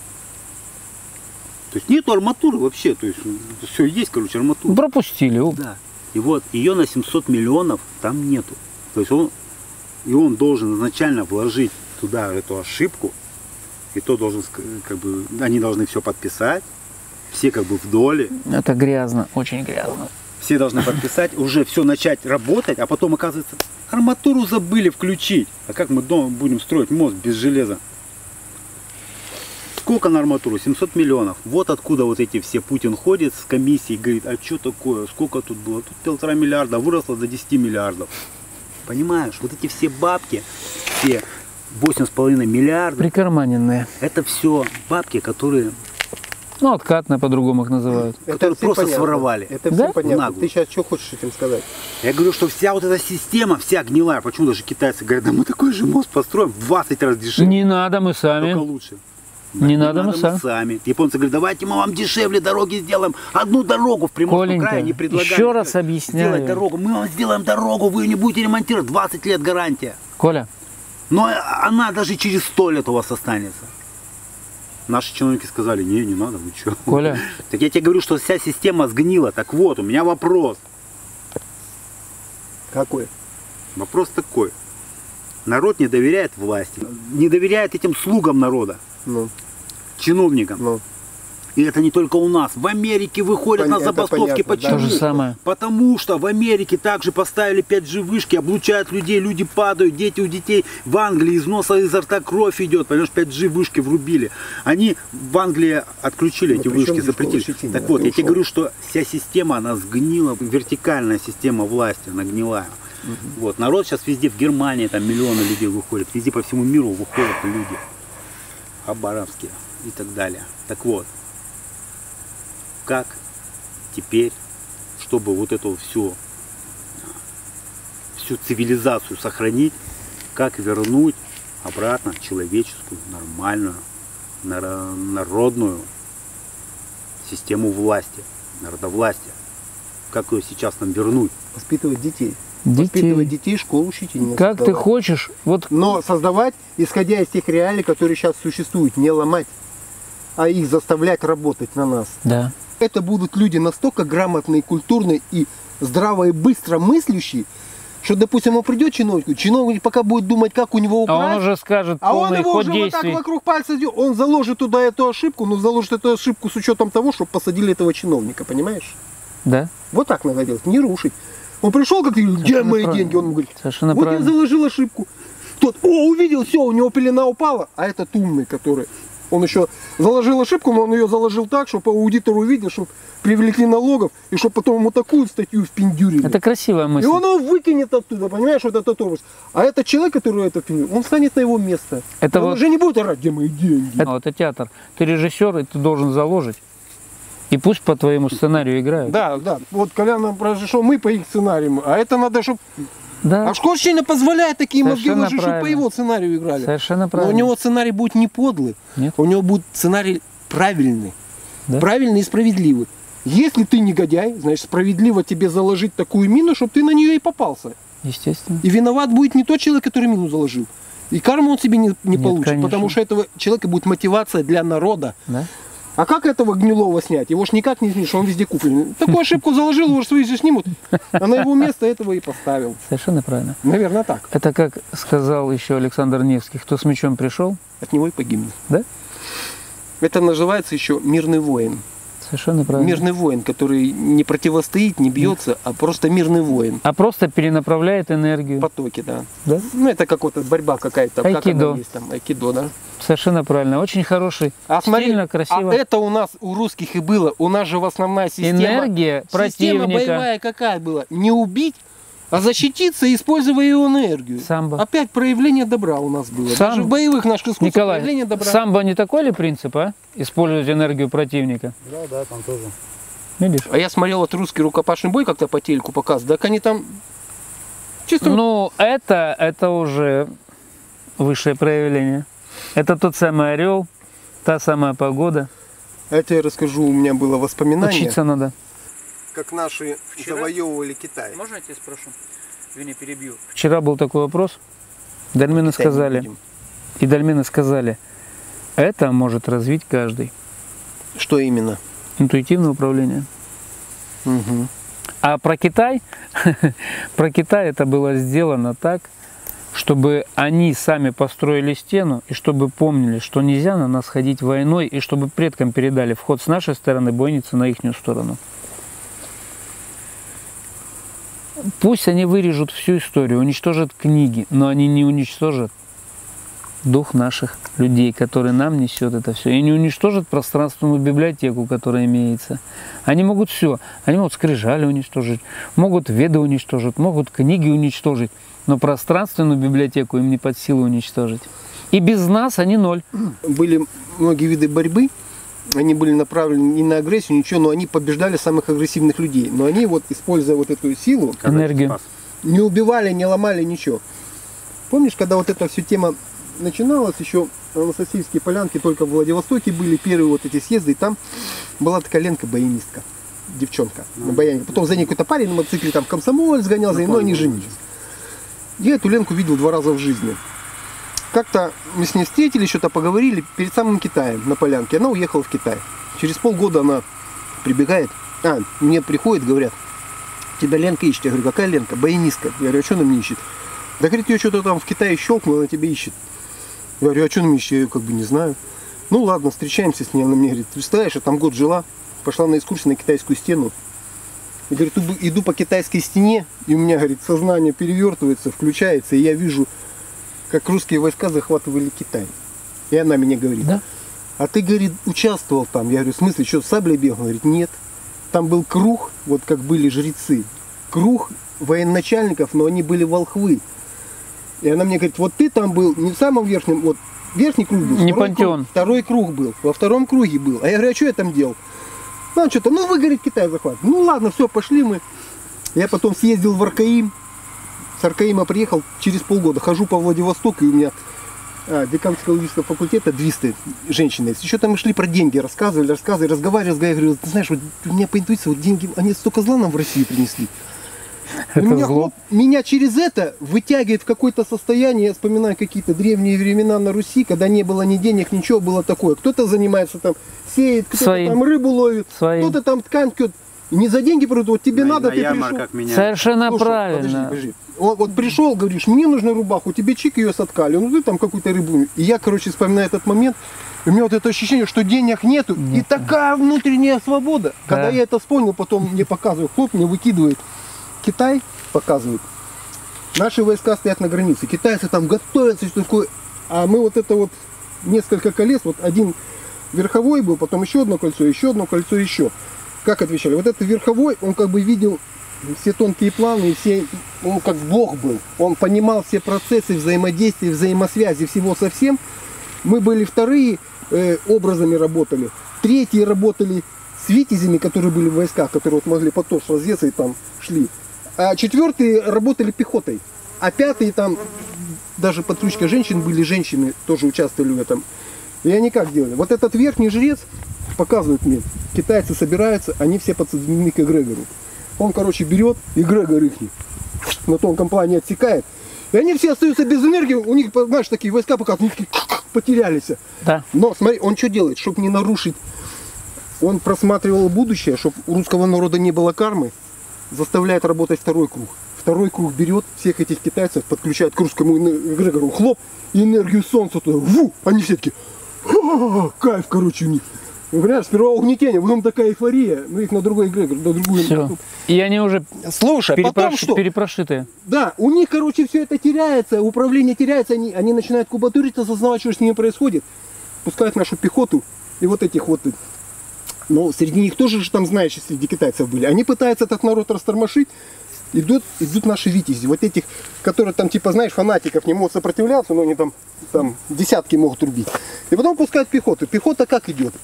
То есть нету арматуры вообще. То есть все есть, короче, арматура. Пропустили. О, Да. И вот ее на семьсот миллионов там нету. То есть он, и он должен изначально вложить туда эту ошибку. И то должен, ск- как бы, они должны все подписать. Все как бы в доле. Это грязно, очень грязно. Все должны подписать, уже все начать работать, а потом оказывается, арматуру забыли включить. А как мы дома будем строить мост без железа? Сколько на арматуру? семьсот миллионов. Вот откуда вот эти все Путин ходит с комиссией и говорит, а что такое, сколько тут было? Тут полтора миллиарда, выросло до десяти миллиардов. Понимаешь, вот эти все бабки, все восемь с половиной миллиардов, Прикарманенные. это все бабки, которые, Ну, откатные по-другому их называют. которые всем просто понятно. своровали. Это Да? всем понятно. Нагло. Ты сейчас что хочешь этим сказать? Я говорю, что вся вот эта система, вся гнилая. Почему даже китайцы говорят, да мы такой же мост построим в двадцать раз дешевле, Не надо, мы только сами. лучше. Не надо, мы сами. сами. Японцы говорят, давайте мы вам дешевле дороги сделаем. Одну дорогу в Приморском Коленька, крае не предлагали. еще раз сделать объясняю. дорогу. Мы вам сделаем дорогу, вы не будете ремонтировать. двадцать лет гарантия. Коля, Но она даже через сто лет у вас останется. Наши чиновники сказали, не, не надо, вы что? Коля. Так я тебе говорю, что вся система сгнила. Так вот, у меня вопрос. Какой? Вопрос такой. Народ не доверяет власти, не доверяет этим слугам народа, Ну, чиновникам. ну. И это не только у нас. В Америке выходят Пон- на это забастовки. понятно, да. Почему? то же самое. Потому что в Америке также поставили пять джи вышки, облучают людей, люди падают, дети у детей. В Англии из носа, изо рта кровь идет, понимаешь, пять джи вышки врубили. Они в Англии отключили Ну, эти при вышки, чем здесь запретили. школа Так щетины? вот, Ты я тебе ушел. говорю, что вся система, она сгнила, вертикальная система власти, она гнилая. Вот, народ сейчас везде, в Германии, там миллионы людей выходят, везде по всему миру выходят люди. Хабаровские и так далее. Так вот, как теперь, чтобы вот эту всю, всю цивилизацию сохранить, как вернуть обратно человеческую, нормальную, наро- народную систему власти, народовластия. Как ее сейчас нам вернуть? Воспитывать детей. Воспитывать детей. детей, школу учителей. Как ты хочешь, вот Но создавать, исходя из тех реалий, которые сейчас существуют, не ломать, а их заставлять работать на нас. да. Это будут люди настолько грамотные, культурные и здраво и быстро мыслящие, что, допустим, он придет чиновнику, чиновник пока будет думать, как у него А украсть, он уже скажет а он полный его ход уже вот так действий. вокруг пальца делает, он заложит туда эту ошибку, но заложит эту ошибку с учетом того, чтобы посадили этого чиновника, понимаешь? Да, Вот так надо делать, не рушить. Он пришел, как где Совершенно мои правильно. деньги? Он говорит, совершенно вот я правильно. заложил ошибку. Тот, о, увидел, все, у него пелена упала, а этот умный, который, он еще заложил ошибку, но он ее заложил так, чтобы аудитор увидел, чтобы привлекли налогов, и чтобы потом ему такую статью впендюрили. Это красивая И мысль. он его выкинет оттуда, понимаешь, вот этот образ. А этот человек, который это впендюрил, он станет на его место. Это он вот- уже не будет орать, где мои деньги. А, это театр. Ты режиссер, и ты должен заложить. И пусть по твоему сценарию играют. Да, да, вот Колян нам произошел, мы по их сценариям, а это надо, чтобы... Да, А школа щенина позволяет такие мозги Совершенно вложить, чтобы по правильно. его сценарию играли. совершенно Но у правильно. него сценарий будет не подлый, Нет. у него будет сценарий правильный. Да. Правильный и справедливый. Если ты негодяй, значит справедливо тебе заложить такую мину, чтобы ты на нее и попался. Естественно. И виноват будет не тот человек, который мину заложил. И карму он себе не, не Нет, получит, конечно. потому что этого человека будет мотивация для народа. Да? А как этого гнилого снять? Его ж никак не снимешь, он везде куплен. Такую ошибку заложил, его ж свои же снимут, а на его место этого и поставил. Совершенно правильно. Наверное, так. Это как сказал еще Александр Невский, кто с мечом пришел, От него и погибнет. да? Это называется еще мирный воин. Совершенно правильно. Мирный воин, который не противостоит, не бьется, а просто мирный воин. А просто перенаправляет энергию. Потоки, да. Да? Ну, это как вот борьба какая-то. Как Айкидо. она есть там, айкидо, да. Совершенно правильно. Очень хороший, А смотри, стильно, красиво. а это у нас, у русских и было. У нас же в основная система. Энергия Система противника. боевая какая была? Не убить, а защититься, используя ее энергию. Самбо. Опять проявление добра у нас было. Сам- Даже в боевых наших искусствах Николай, проявление добра. самбо не такой ли принцип, а? Использовать энергию противника. Да, да, там тоже. Видишь? А я смотрел вот русский рукопашный бой как-то по телеку показывают. Так они там чисто... Ну, это, это уже высшее проявление. Это тот самый орел, та самая погода. А я тебе расскажу, у меня было воспоминание, Учиться надо. как наши Вчера? завоевывали Китай. Можно я тебя спрошу? Извини, перебью. Вчера был такой вопрос. Дольмены Китай не сказали, будем. и дольмены сказали, это может развить каждый. Что именно? Интуитивное управление. Угу. А про Китай, про Китай это было сделано так, чтобы они сами построили стену, и чтобы помнили, что нельзя на нас ходить войной, и чтобы предкам передали вход с нашей стороны, бойницы на ихнюю сторону. Пусть они вырежут всю историю, уничтожат книги, но они не уничтожат дух наших людей, который нам несет это все. И не уничтожат пространственную библиотеку, которая имеется. Они могут все. Они могут скрижали уничтожить, могут веды уничтожить, могут книги уничтожить, но пространственную библиотеку им не под силу уничтожить. И без нас они ноль. Были многие виды борьбы, они были направлены не на агрессию, ничего, но они побеждали самых агрессивных людей. Но они вот, используя вот эту силу, Энергию. не убивали, не ломали ничего. Помнишь, когда вот эта вся тема начиналась, еще на Анастасийские полянки, только в Владивостоке были первые вот эти съезды, и там была такая Ленка-баянистка, девчонка на баяне. Потом за ней какой-то парень на мотоцикле там комсомоль сгонял, за ней, но они женились. Я эту Ленку видел два раза в жизни. Как-то мы с ней встретились, что-то поговорили перед самым Китаем на полянке. Она уехала в Китай. Через полгода она прибегает, а, мне приходит, говорят, тебя Ленка ищет. Я говорю, какая Ленка? Баянистка. Я говорю, а что она мне ищет? Да, говорит, ее что-то там в Китае щелкнуло, она тебя ищет. Я говорю, а что она мне ищет? Я ее как бы не знаю. Ну ладно, встречаемся с ней. Она мне говорит, представляешь, я там год жила, пошла на экскурсию на китайскую стену. И говорит, иду по китайской стене, и у меня, говорит, сознание перевертывается, включается, и я вижу, как русские войска захватывали Китай. И она мне говорит, Да? а ты, говорит, участвовал там? Я говорю, в смысле, что, с саблей бегал? Она говорит, нет. Там был круг, вот как были жрецы. Круг военачальников, но они были волхвы. И она мне говорит, вот ты там был не в самом верхнем, вот верхний круг был. Не второй пантеон. круг, второй круг был, во втором круге был. А я говорю, а что я там делал? Ну, что-то, ну вы, говорит, Китай захват. Ну ладно, все, пошли мы. Я потом съездил в Аркаим. С Аркаима приехал через полгода. Хожу по Владивостоку, и у меня а, декан психологического факультета, двисты женщины. Еще там мы шли про деньги, рассказывали, рассказывали, разговаривали, разговаривали. Я говорю, ты знаешь, вот у меня по интуиции, вот деньги, они столько зла нам в Россию принесли. И Это меня, зло. хлоп, меня через это вытягивает в какое-то состояние, я вспоминаю какие-то древние времена на Руси, когда не было ни денег, ничего, было такое. Кто-то занимается там, сеет, кто-то Своим. там рыбу ловит, Своим. кто-то там ткань ткет. И не за деньги продают, вот тебе на, надо, на ты ярмарках пришел. меня. Совершенно Слушай, правильно. Подожди, подожди. Вот, вот пришел, говоришь, мне нужна рубаху, тебе чик ее соткали, ну ты там какую-то рыбу. И я, короче, вспоминаю этот момент, и у меня вот это ощущение, что денег нету, и такая внутренняя свобода. Когда я это вспомнил, потом мне показывают, хлоп, мне выкидывает Китай, показывают. Наши войска стоят на границе, китайцы там готовятся, что такое. А мы вот это вот несколько колес, вот один верховой был, потом еще одно кольцо, еще одно кольцо, еще. Как отвечали? Вот этот верховой, он как бы видел все тонкие планы, и все, он как Бог был. Он понимал все процессы взаимодействия, взаимосвязи всего со всем. Мы были вторые, э, образами работали. Третьи работали с витязями, которые были в войсках, которые вот могли потом раздеться и там шли. А четвертые работали пехотой. А пятые там, даже под ручкой женщин были, женщины тоже участвовали в этом. И они как делали? Вот этот верхний жрец показывает мне, китайцы собираются, они все подсоединены к эгрегору. Он, короче, берет эгрегор их на тонком плане отсекает. И они все остаются без энергии, у них, понимаешь, такие войска пока потерялись. Да. Но смотри, он что делает, чтобы не нарушить, он просматривал будущее, чтобы у русского народа не было кармы, заставляет работать второй круг. Второй круг берет всех этих китайцев, подключает к русскому эгрегору, хлоп, и энергию солнца туда, ву, они все такие, кайф, короче, у них. Понимаешь, сперва угнетение, потом такая эйфория, ну их на другой игре, на другую. Все. И они уже Слушай, потом перепрош... что? перепрошитые. Да, у них, короче, все это теряется, управление теряется, они, они начинают кубатурить, осознавать, что с ними происходит, пускают нашу пехоту и вот этих вот, ну, среди них тоже же там, знаешь, среди китайцев были, они пытаются этот народ растормошить, идут, идут наши витязи, вот этих, которые там, типа, знаешь, фанатиков не могут сопротивляться, но они там, там десятки могут рубить. И потом пускают пехоту. Пехота как идет?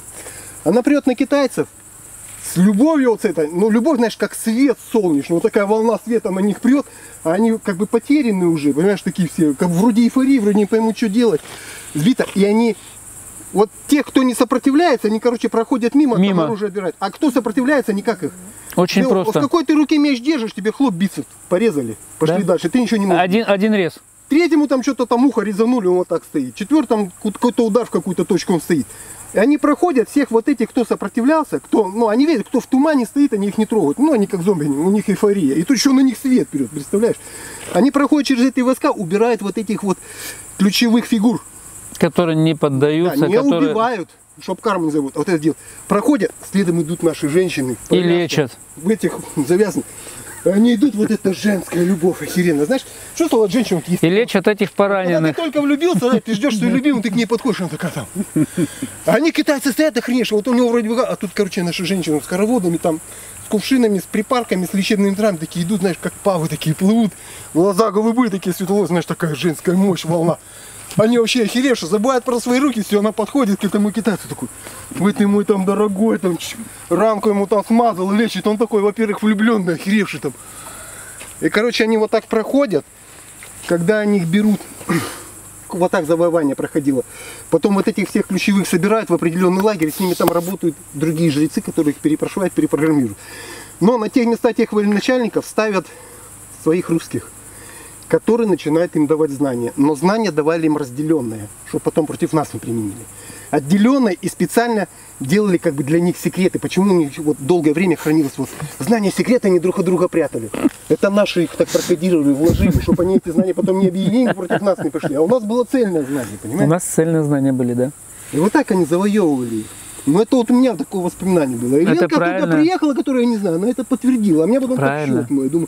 Она прет на китайцев с любовью вот с этой, ну любовь, знаешь, как свет солнечный, вот такая волна света на них прет, а они как бы потеряны уже, понимаешь, такие все, как вроде эйфории, вроде не поймут, что делать. Сбито, и они, вот те, кто не сопротивляется, они, короче, проходят мимо, Мимо. там оружие отбирают, а кто сопротивляется, никак их. Очень Ты, просто. В какой ты руке меч держишь, тебе хлоп бицепс порезали, пошли Да? дальше, ты ничего не можешь. Один, один рез. Третьему там что-то там ухо резанули, он вот так стоит. Четвертому какой-то удар в какую-то точку он стоит. И они проходят всех вот этих, кто сопротивлялся, кто, ну они видят, кто в тумане стоит, они их не трогают. Ну они как зомби, у них эйфория. И тут еще на них свет вперед, представляешь? Они проходят через эти войска, убирают вот этих вот ключевых фигур. Которые не поддаются, Да, не которые убивают, чтоб карму не зовут. Вот это дело. Проходят, следом идут наши женщины. и лечат. В этих завязанных. Они идут, вот эта женская любовь охеренно. Знаешь, чувствовал от женщин, вот есть. И лечат этих Когда пораненных. ты только влюбился, да, ты ждешь свою любимую, ты к ней подходишь, она такая там. А они, китайцы, стоят охренешь, вот у него вроде бы, а тут, короче, наши женщины с хороводами, там, с кувшинами, с припарками, с лечебными травами, такие идут, знаешь, как павы такие плывут, глаза голубые такие, светло, знаешь, такая женская мощь, волна. Они вообще охеревшие, забывают про свои руки, все, она подходит к этому китайцу такой, вы ты мой там дорогой, там, рамку ему там смазал, лечит, он такой, во-первых, влюбленный, охеревший там. И, короче, они вот так проходят, когда они их берут, вот так завоевание проходило. Потом вот этих всех ключевых собирают в определенный лагерь, с ними там работают другие жрецы, которые их перепрошивают, перепрограммируют. Но на тех местах тех военачальников ставят своих русских, которые начинают им давать знания. Но знания давали им разделенные, чтобы потом против нас не применили. Отделенные и специально делали как бы для них секреты. Почему у них вот долгое время хранилось вот знания, секреты, они друг от друга прятали. Это наши их так прокодировали, вложили, чтобы они эти знания потом не объединили, против нас не пошли. А у нас было цельное знание, понимаете? У нас цельные знания были, да? И вот так они завоевывали их. Ну это вот у меня такое воспоминание было. И Это Ленка туда правильно. приехала, которую я не знаю, она это подтвердила. А меня потом так Правильно. щелкнуло. Я думаю,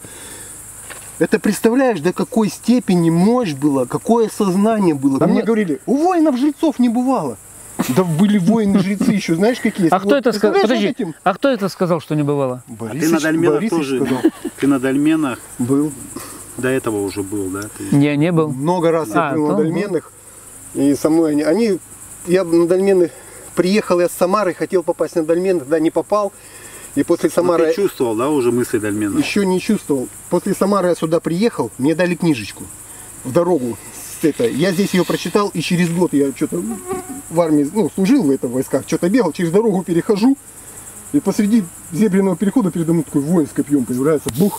это представляешь, до какой степени мощь была, какое сознание было. А Ну, мне говорили, у воинов жрецов не бывало. Да были воины-жрецы еще, знаешь, какие. А кто это сказал? Представляешь, Подожди, вот этим? а кто это сказал, что не бывало? А ты на Борисыч- дольменах Борисыч тоже, сказал. ты на дольменах Был. до этого уже был, да? Ты- Я не был. Много раз я А, был на то дольменах. И со мной они, они, я на дольмены приехал я с Самары, хотел попасть на дольмены, тогда не попал. И после Ну, Самары ты чувствовал, да, уже мысли дольменов? еще не чувствовал. После Самары я сюда приехал, мне дали книжечку в дорогу. С этой. Я здесь ее прочитал, и через год я что-то в армии, ну, служил в этом войсках, что-то бегал, через дорогу перехожу, и посреди зебряного перехода передо мной такой воин с копьем появляется, бух.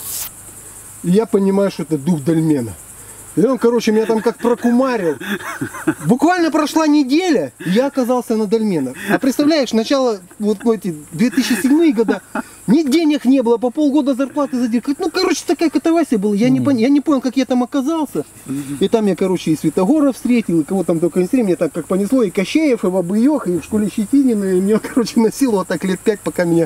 И я понимаю, что это дух дольмена. И он, короче, меня там как прокумарил. Буквально прошла неделя, и я оказался на дольменах. А представляешь, начало, вот эти две тысячи седьмые года, ни денег не было, по полгода зарплаты задерживали. Ну, короче, такая катавасия была. Я не, пон... я не понял, как я там оказался. И там я, короче, и Святогора встретил, и кого там только не встретил. Мне так как понесло, и Кощеев, и Бабыёх, и в школе Щетинина. И меня, короче, носило вот так лет пять, пока меня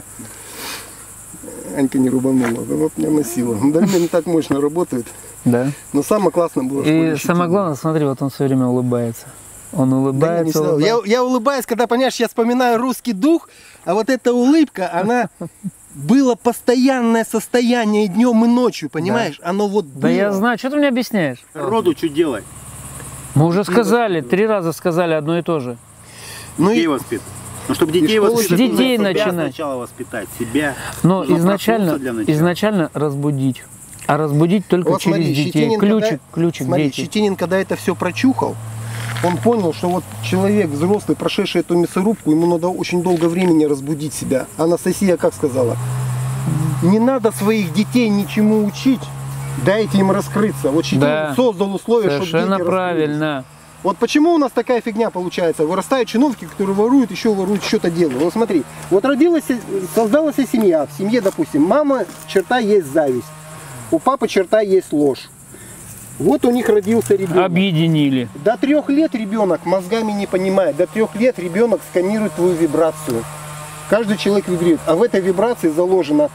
Анька не рубанула. Вот меня носило. Дольмены так мощно работают. Да. Но самое классное было в школе И Щетинина. самое главное, смотри, вот он все время улыбается. Он Да, я, не улыбается, знаю. улыбается. я, я улыбаюсь, когда, понимаешь, я вспоминаю русский дух, а вот эта улыбка, она было постоянное состояние днем и ночью, понимаешь? Оно вот Да было. я знаю, что ты мне объясняешь? Роду что делать? Мы уже сказали, три раза сказали одно и то же. Ну Детей и воспитывать. Ну, чтобы детей школу воспитать, детей нужно себя начинать. сначала воспитать, себя. Но Нужно изначально, проснуться для начала. изначально разбудить. А разбудить только вот через смотри, детей. Щетинин, Ключик, когда, ключик, смотри, дети. Щетинин, когда это все прочухал, он понял, что вот человек взрослый, прошедший эту мясорубку, ему надо очень долго времени разбудить себя. Анастасия как сказала? Не надо своих детей ничему учить, дайте им раскрыться. Вот Щетинин Да. создал условия, чтобы дети Совершенно раскрылись. правильно. Вот почему у нас такая фигня получается? Вырастают чиновники, которые воруют, еще воруют, что-то делают. Вот смотри, вот родилась, создалась семья. В семье, допустим, мама черта есть зависть, у папы черта есть ложь. Вот у них родился ребенок. Объединили. До трех лет ребенок мозгами не понимает. До трех лет ребенок сканирует твою вибрацию. Каждый человек вибрирует. А в этой вибрации заложена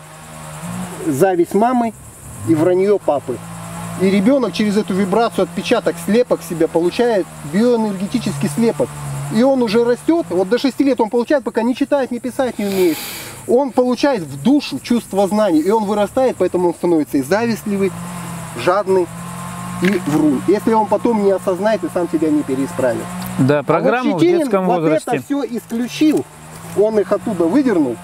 зависть мамы и вранье папы. И ребенок через эту вибрацию, отпечаток, слепок себя получает, биоэнергетический слепок. И он уже растет, вот до шести лет он получает, пока не читает, не писать не умеет. Он получает в душу чувство знаний, и он вырастает, поэтому он становится и завистливый, жадный, и врун. Если он потом не осознает и сам себя не переисправит. Да, программу а вот в детском вот возрасте. это все исключил, он их оттуда выдернул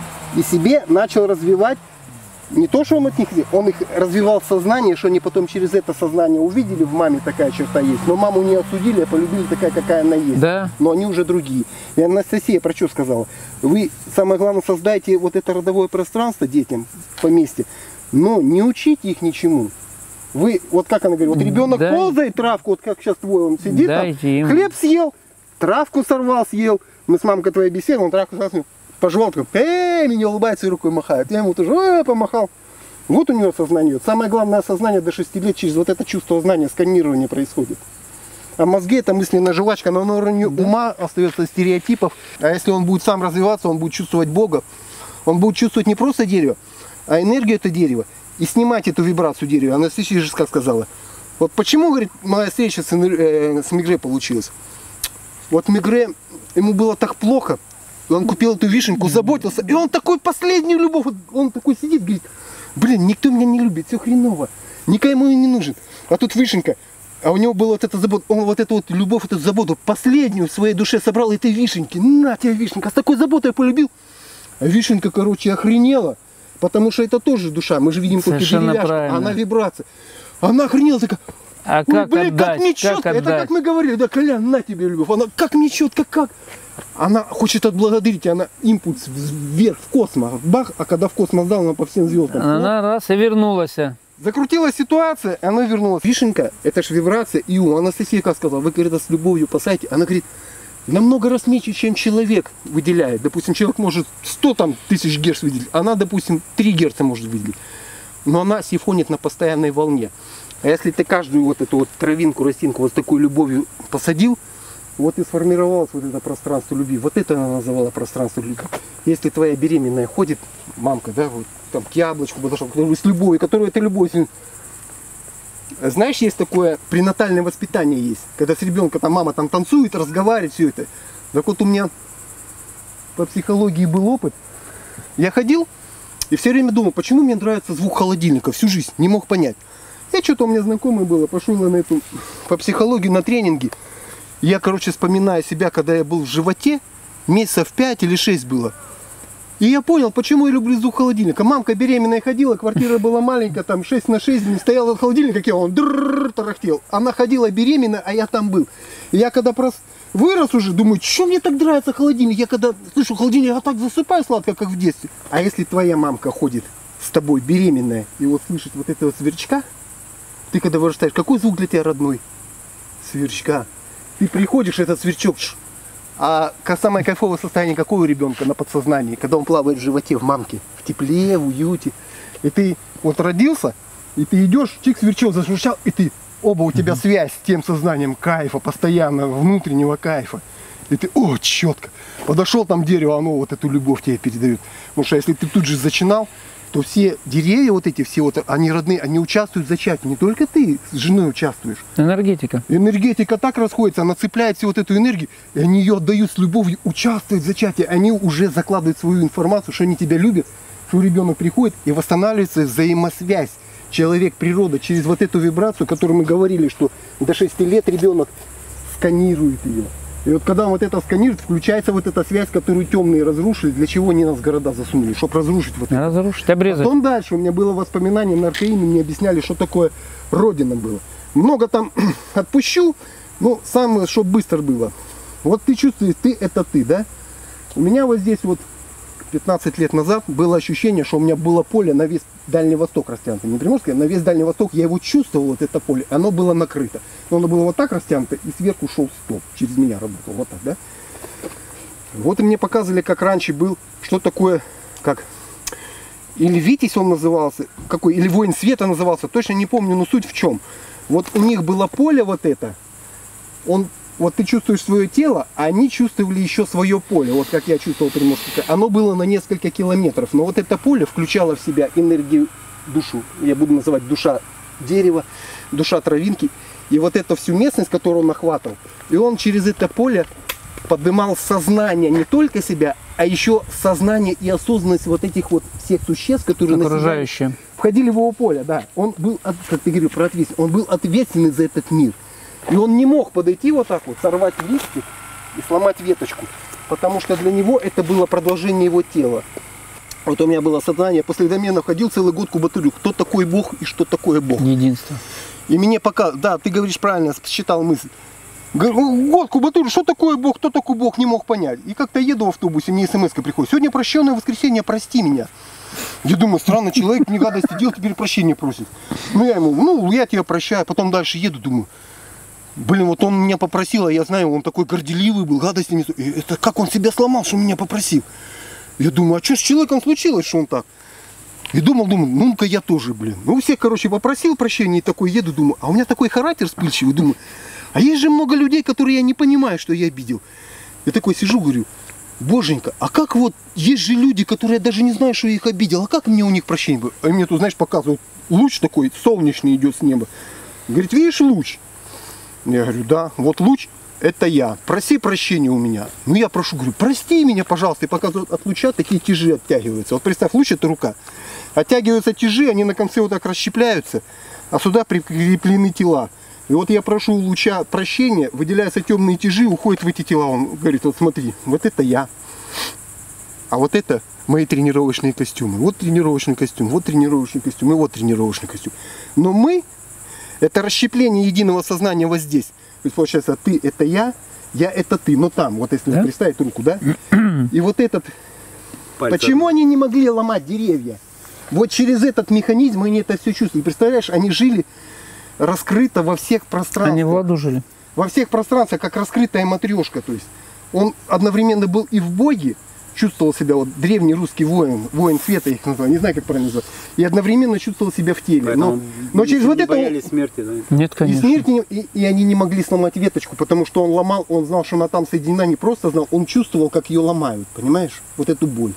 и себе начал развивать. Не то, что он от них, он их развивал сознание, что они потом через это сознание увидели, в маме такая черта есть. Но маму не осудили, а полюбили такая, какая она есть. Да. Но они уже другие. И Анастасия про что сказала? Вы, самое главное, создайте вот это родовое пространство детям в поместье, но не учите их ничему. Вы, вот как она говорит, вот ребенок Дай... ползает травку, вот как сейчас твой, он сидит там, им. хлеб съел, травку сорвал, съел. Мы с мамкой твоей беседовали, он травку сорвал, пожевал, такой, эй, меня улыбается и рукой махает. Я ему тоже э, помахал. Вот у него сознание. Самое главное сознание до шести лет через вот это чувство знания, сканирование происходит. А мозги это мысленная жвачка, но на уровне да. ума остается стереотипов. А если он будет сам развиваться, он будет чувствовать Бога. Он будет чувствовать не просто дерево, а энергию это дерева. И снимать эту вибрацию дерева. Анастасия же как сказала. Вот почему, говорит, моя встреча с, э, с Мегре получилась. Вот Мегре, ему было так плохо. Он купил эту вишенку, заботился. И он такой последнюю любовь, он такой сидит, говорит, блин, никто меня не любит, все хреново. Никому не нужен. А тут вишенка. А у него была вот эта забота, он вот эту вот любовь, эту заботу, последнюю в своей душе собрал этой вишенки. На тебя вишенка, с такой заботой полюбил. А вишенка, короче, охренела. Потому что это тоже душа. Мы же видим только деревяшку, она вибрация. Она охренела такая. А ой, как блин, отдать? как мне четко. Как это как мы говорили, да, Колян, на тебе любовь. Она как мне четко, как. Она хочет отблагодарить, она импульс вверх, в космос. Бах, а когда в космос дал, она по всем звездам. Она раз и вернулась. Закрутилась ситуация, и она вернулась. Вишенка, это же вибрация. И у Анастасия как сказала, вы, говорит, с любовью посадите. Она говорит, намного раз меньше, чем человек выделяет. Допустим, человек может сто там, тысяч герц выделить. Она, допустим, три герца может выделить. Но она сифонит на постоянной волне. А если ты каждую вот эту вот травинку, растинку вот с такой любовью посадил, вот и сформировалось вот это пространство любви. Вот это она называла пространство любви. Если твоя беременная ходит, мамка, да, вот там к яблочку подошел, который с любовью, которую это любовь. Знаешь, есть такое пренатальное воспитание есть, когда с ребенком там мама там танцует, разговаривает, все это. Так вот у меня по психологии был опыт. Я ходил и все время думал, почему мне нравится звук холодильника, всю жизнь, не мог понять. Я что-то у меня знакомый было, пошел на эту, по психологии на тренинги. Я, короче, вспоминаю себя, когда я был в животе, месяцев пять или шесть было. И я понял, почему я люблю звук холодильника. Мамка беременная ходила, квартира была маленькая, там шесть на шесть, стоял от холодильника, как он дрррррр тарахтел. Она ходила беременная, а я там был. И я когда просто вырос уже, думаю, что мне так нравится холодильник? Я когда слышу холодильник, я так засыпаю сладко, как в детстве. А если твоя мамка ходит с тобой беременная и вот слышит вот этого сверчка, ты когда вырастаешь, какой звук для тебя родной? Сверчка. Ты приходишь, этот сверчок, а самое кайфовое состояние какое у ребенка на подсознании, когда он плавает в животе, в мамке, в тепле, в уюте. И ты вот родился, и ты идешь, чик, сверчок зашуршал, и ты, оба у тебя связь с тем сознанием кайфа, постоянно, внутреннего кайфа. И ты, о, четко. Подошел там дерево, оно вот эту любовь тебе передает. Потому что если ты тут же зачинал, то все деревья вот эти, все вот, они родные, они участвуют в зачатии. Не только ты с женой участвуешь. Энергетика. Энергетика так расходится, она цепляет всю вот эту энергию, и они ее отдают с любовью, участвуют в зачатии. Они уже закладывают свою информацию, что они тебя любят, что ребенок приходит, и восстанавливается взаимосвязь. Человек, природа, через вот эту вибрацию, о которой мы говорили, что до шести лет ребенок сканирует ее. И вот когда он вот это сканирует, включается вот эта связь, которую темные разрушили. Для чего они нас в города засунули? Чтобы разрушить вот это. Разрушить, обрезать. Потом дальше у меня было воспоминание на Аркаиме, мне объясняли, что такое Родина было. Много там отпущу, но самое, чтобы быстро было. Вот ты чувствуешь, ты это ты, да? У меня вот здесь вот пятнадцать лет назад было ощущение, что у меня было поле на весь Дальний Восток растянуто. Не Приморское, на весь Дальний Восток я его чувствовал, вот это поле, оно было накрыто. Но оно было вот так растянуто, и сверху шел столб, через меня работал, вот так, да? Вот и мне показывали, как раньше был, что такое, как, или Витязь он назывался, какой, или Воин Света назывался, точно не помню, но суть в чем. Вот у них было поле вот это, он, вот ты чувствуешь свое тело, а они чувствовали еще свое поле, вот как я чувствовал Приморский. Оно было на несколько километров, но вот это поле включало в себя энергию, душу, я буду называть душа дерева, душа травинки, и вот эту всю местность, которую он охватывал, и он через это поле поднимал сознание не только себя, а еще сознание и осознанность вот этих вот всех существ, которые окружающие входили в его поле, да. Он был, как ты говорил про ответственность, он был ответственный за этот мир. И он не мог подойти вот так вот, сорвать листик и сломать веточку, потому что для него это было продолжение его тела. Вот у меня было сознание, после домена ходил целый год кубатурю, кто такой Бог и что такое Бог. Единство. И мне пока, да, ты говоришь правильно, считал мысль. Год кубатурю, что такое Бог, кто такой Бог, не мог понять. И как-то еду в автобусе, мне смс-ка приходит. Сегодня прощенное воскресенье, прости меня. Я думаю, странный человек, не гадости делал, теперь прощения просит. Ну я ему, ну я тебя прощаю, потом дальше еду, думаю. Блин, вот он меня попросил, а я знаю, он такой горделивый был, гадости не... Это как он себя сломал, что меня попросил? Я думаю, а что с человеком случилось, что он так? И думал, думаю, ну-ка я тоже, блин. Ну, у всех, короче, попросил прощения, и такой еду, думаю, а у меня такой характер вспыльчивый, думаю, а есть же много людей, которые я не понимаю, что я обидел. Я такой сижу, говорю, боженька, а как вот, есть же люди, которые я даже не знаю, что я их обидел, а как мне у них прощение было? А мне тут, знаешь, показывают, луч такой солнечный идет с неба. Говорит, видишь луч? Я говорю, да, вот луч, это я, проси прощения у меня. Ну я прошу, говорю, прости меня, пожалуйста, и показывают от луча такие тяжи оттягиваются. Вот представь, луч это рука. Оттягиваются тяжи, они на конце вот так расщепляются, а сюда прикреплены тела. И вот я прошу у луча прощения, выделяются темные тяжи, уходят в эти тела. Он говорит, вот смотри, вот это я. А вот это мои тренировочные костюмы. Вот тренировочный костюм, вот тренировочный костюм и вот тренировочный костюм. Но мы, это расщепление единого сознания вот здесь. То есть получается, ты это я, я это ты. Но там, вот если да? представить руку, да? И вот этот... Пальцы. Почему они не могли ломать деревья? Вот через этот механизм они это все чувствовали. Представляешь, они жили раскрыто во всех пространствах. Они в ладу жили. Во всех пространствах, как раскрытая матрешка. То есть он одновременно был и в Боге, чувствовал себя, вот древний русский воин, воин света их называют, не знаю, как правильно назвать, и одновременно чувствовал себя в теле. Но, но через вот это... боялись смерти, да? Нет, конечно. И смерти, и, и они не могли сломать веточку, потому что он ломал, он знал, что она там соединена, не просто знал, он чувствовал, как ее ломают, понимаешь? Вот эту боль.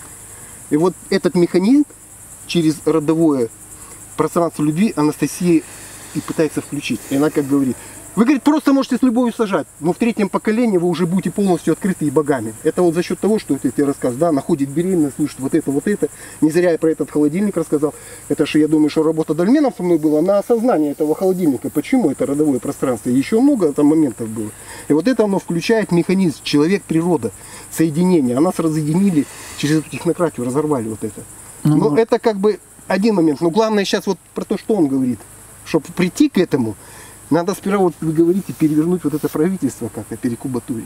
И вот этот механизм через родовое пространство любви Анастасия и пытается включить. И она как говорит, вы, говорит, просто можете с любовью сажать, но в третьем поколении вы уже будете полностью открыты и богами. Это вот за счет того, что это тебе рассказ, да, находит беременность, слышит вот это, вот это. Не зря я про этот холодильник рассказал. Это же, я думаю, что работа дольменов со мной была на осознание этого холодильника. Почему это родовое пространство? Еще много там моментов было. И вот это оно включает механизм человек-природа, соединение. А нас разъединили через эту технократию, разорвали вот это. Ну, но это как бы один момент. Но главное сейчас вот про то, что он говорит. Чтобы прийти к этому, надо сперва, вот вы говорите, перевернуть вот это правительство, как-то перекубатурить.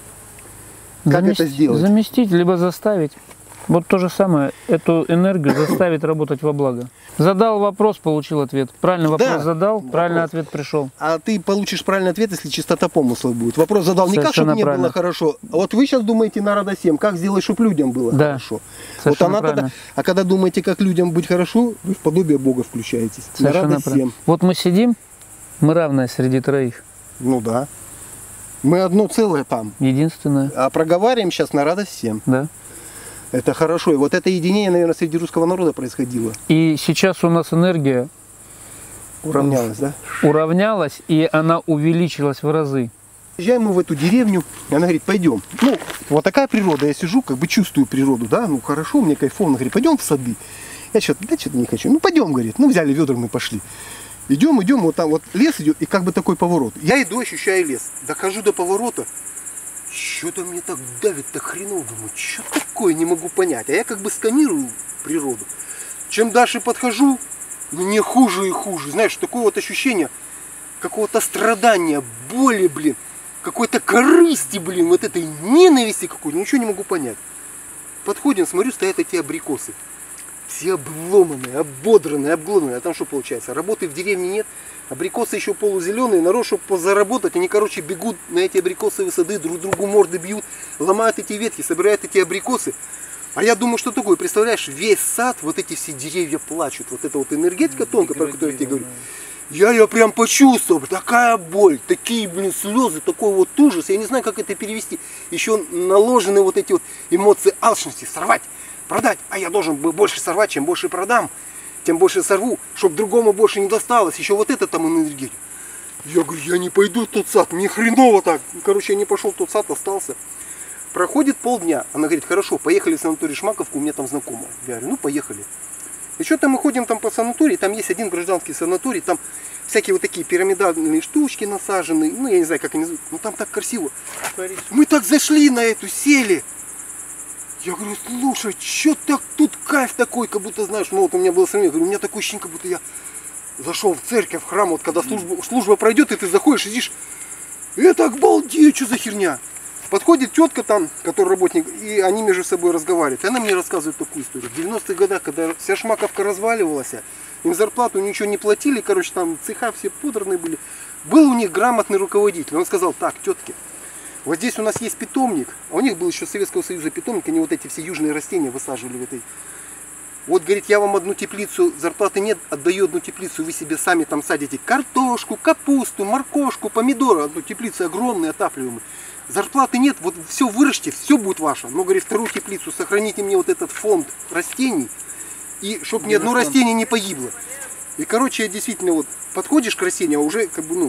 Как Заместить, это сделать? Заместить, либо заставить. Вот то же самое, эту энергию заставить работать во благо. Задал вопрос, получил ответ. Правильный вопрос да, задал, вопрос. Правильный ответ пришел. А ты получишь правильный ответ, если чистота помысла будет. Вопрос задал не как, чтобы мне было хорошо. А вот вы сейчас думаете на Народа семь, как сделать, чтобы людям было да, хорошо. Вот она тогда, а когда думаете, как людям быть хорошо, вы в подобие Бога включаетесь. Народа семь. Вот мы сидим, мы равные среди троих. Ну да. Мы одно целое там. Единственное. А проговариваем сейчас Народа семь. Да. Это хорошо. И вот это единение, наверное, среди русского народа происходило. И сейчас у нас энергия уравнялась, да? Уравнялась, и она увеличилась в разы. Приезжаем мы в эту деревню, и она говорит, пойдем. Ну, вот такая природа, я сижу, как бы чувствую природу, да, ну хорошо, мне кайфово. Она говорит, пойдем в сады. Я что-то, да, что-то не хочу. Ну, пойдем, говорит. Ну, взяли ведра, мы пошли. Идем, идем, вот там вот лес идет, и как бы такой поворот. Я иду, ощущаю лес. Дохожу до поворота. Что-то мне так давит, так хреново, думаю, что такое, не могу понять. А я как бы сканирую природу. Чем дальше подхожу, мне хуже и хуже. Знаешь, такое вот ощущение какого-то страдания, боли, блин, какой-то корысти, блин, вот этой ненависти какой-то, ничего не могу понять. Подходим, смотрю, стоят эти абрикосы. Все обломанные, ободранные, обглоданные. А там что получается? Работы в деревне нет. Абрикосы еще полузеленые, народ, чтобы позаработать, они, короче, бегут на эти абрикосовые сады, друг другу морды бьют, ломают эти ветки, собирают эти абрикосы. А я думаю, что такое, представляешь, весь сад, вот эти все деревья плачут, вот эта вот энергетика тонкая, про которую я тебе говорю. Я ее прям почувствовал, такая боль, такие, блин, слезы, такой вот ужас, я не знаю, как это перевести. Еще наложены вот эти вот эмоции алчности, сорвать, продать, а я должен бы больше сорвать, чем больше продам, тем больше сорву, чтобы другому больше не досталось, еще вот это там энергия. Я говорю, я не пойду в тот сад, мне хреново так. Короче, я не пошел в тот сад, остался. Проходит полдня, она говорит, хорошо, поехали в санаторий Шмаковку, у меня там знакомая. Я говорю, ну поехали. И что-то мы ходим там по санатории, там есть один гражданский санаторий, там всякие вот такие пирамидальные штучки насажены, ну я не знаю, как они называют, но там так красиво. Мы так зашли на эту, сели. Я говорю, слушай, что так тут кайф такой, как будто, знаешь, ну вот у меня было сравнение, говорю, у меня такое ощущение, как будто я зашел в церковь, в храм, вот когда служба, служба пройдет, и ты заходишь, сидишь, это обалдеть, что за херня. Подходит тетка там, который работник, и они между собой разговаривают. И она мне рассказывает такую историю. В девяностых годах, когда вся Шмаковка разваливалась, им зарплату ничего не платили, короче, там цеха все пудорные были. Был у них грамотный руководитель. Он сказал, так, тетки, вот здесь у нас есть питомник, а у них был еще Советского Союза питомник, они вот эти все южные растения высаживали в этой. Вот, говорит, я вам одну теплицу, зарплаты нет, отдаю одну теплицу, вы себе сами там садите картошку, капусту, моркошку, помидоры, одну теплицу огромную, отапливаемую. Зарплаты нет, вот все вырежьте, все будет ваше. Но, говорит, вторую теплицу, сохраните мне вот этот фонд растений, и чтобы ни одно растение не погибло. И, короче, действительно, вот подходишь к растению, а уже, как бы, ну,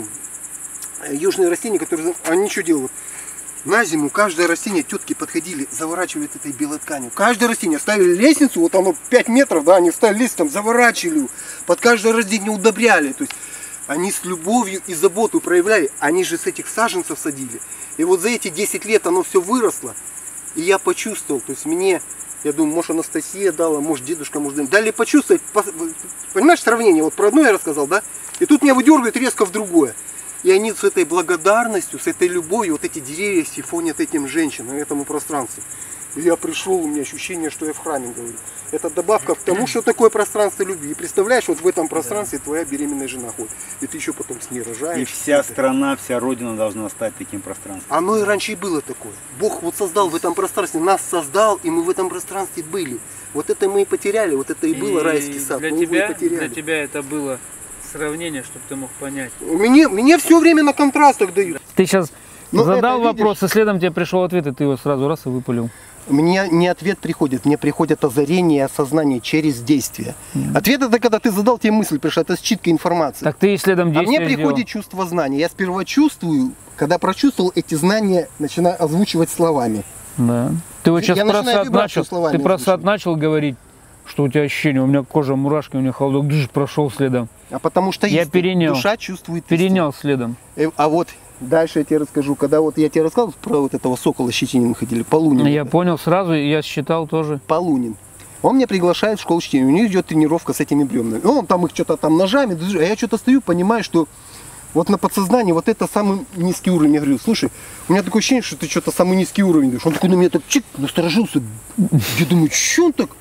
южные растения, которые, они что делают? На зиму каждое растение тетки подходили, заворачивали этой белой тканью. Каждое растение ставили лестницу, вот оно пять метров, да, они ставили лестницу, там заворачивали, под каждое растение удобряли. То есть они с любовью и заботой проявляли, они же с этих саженцев садили. И вот за эти десять лет оно все выросло, и я почувствовал, то есть мне, я думаю, может Анастасия дала, может дедушка, может дали почувствовать, понимаешь сравнение, вот про одно я рассказал, да, и тут меня выдергивает резко в другое. И они с этой благодарностью, с этой любовью, вот эти деревья сифонят этим женщинам, этому пространству. И я пришел, у меня ощущение, что я в храме говорю. Это добавка к тому, что такое пространство любви. И представляешь, вот в этом пространстве да. твоя беременная жена ходит. И ты еще потом с ней рожаешь. И вся страна, вся Родина должна стать таким пространством. Оно и раньше и было такое. Бог вот создал в этом пространстве, нас создал, и мы в этом пространстве были. Вот это мы и потеряли, вот это и было и райский сад. Для тебя, для тебя это было сравнение, чтобы ты мог понять. Мне, мне все время на контрастах дают. Ты сейчас Но задал это, вопрос, видишь, и следом тебе пришел ответ, и ты его сразу раз и выпалил. Мне не ответ приходит, мне приходит озарение и осознание через действие. Mm-hmm. Ответ это когда ты задал, тебе мысль пришла, это считка информации. Так ты и следом действия А мне приходит сделал. Чувство знания. Я сперва чувствую, когда прочувствовал эти знания, начинаю озвучивать словами. Да. Ты вот сейчас про сад начал, ты про сад начал говорить, что у тебя ощущение, у меня кожа мурашки, у меня холодок, дж, прошел следом. А потому что я перенял, душа чувствует перенял следом. А вот дальше я тебе расскажу, когда вот я тебе рассказывал про вот этого сокола Щетинина ходили, Полунин. Я это. понял сразу, я считал тоже. Полунин. Он меня приглашает в школу чтения, у него идет тренировка с этими бревнами. Он там их что-то там ножами, а я что-то стою, понимаю, что вот на подсознании вот это самый низкий уровень. Я говорю, слушай, у меня такое ощущение, что ты что-то самый низкий уровень даешь. Он такой на меня так чик, насторожился. Я думаю, что он так?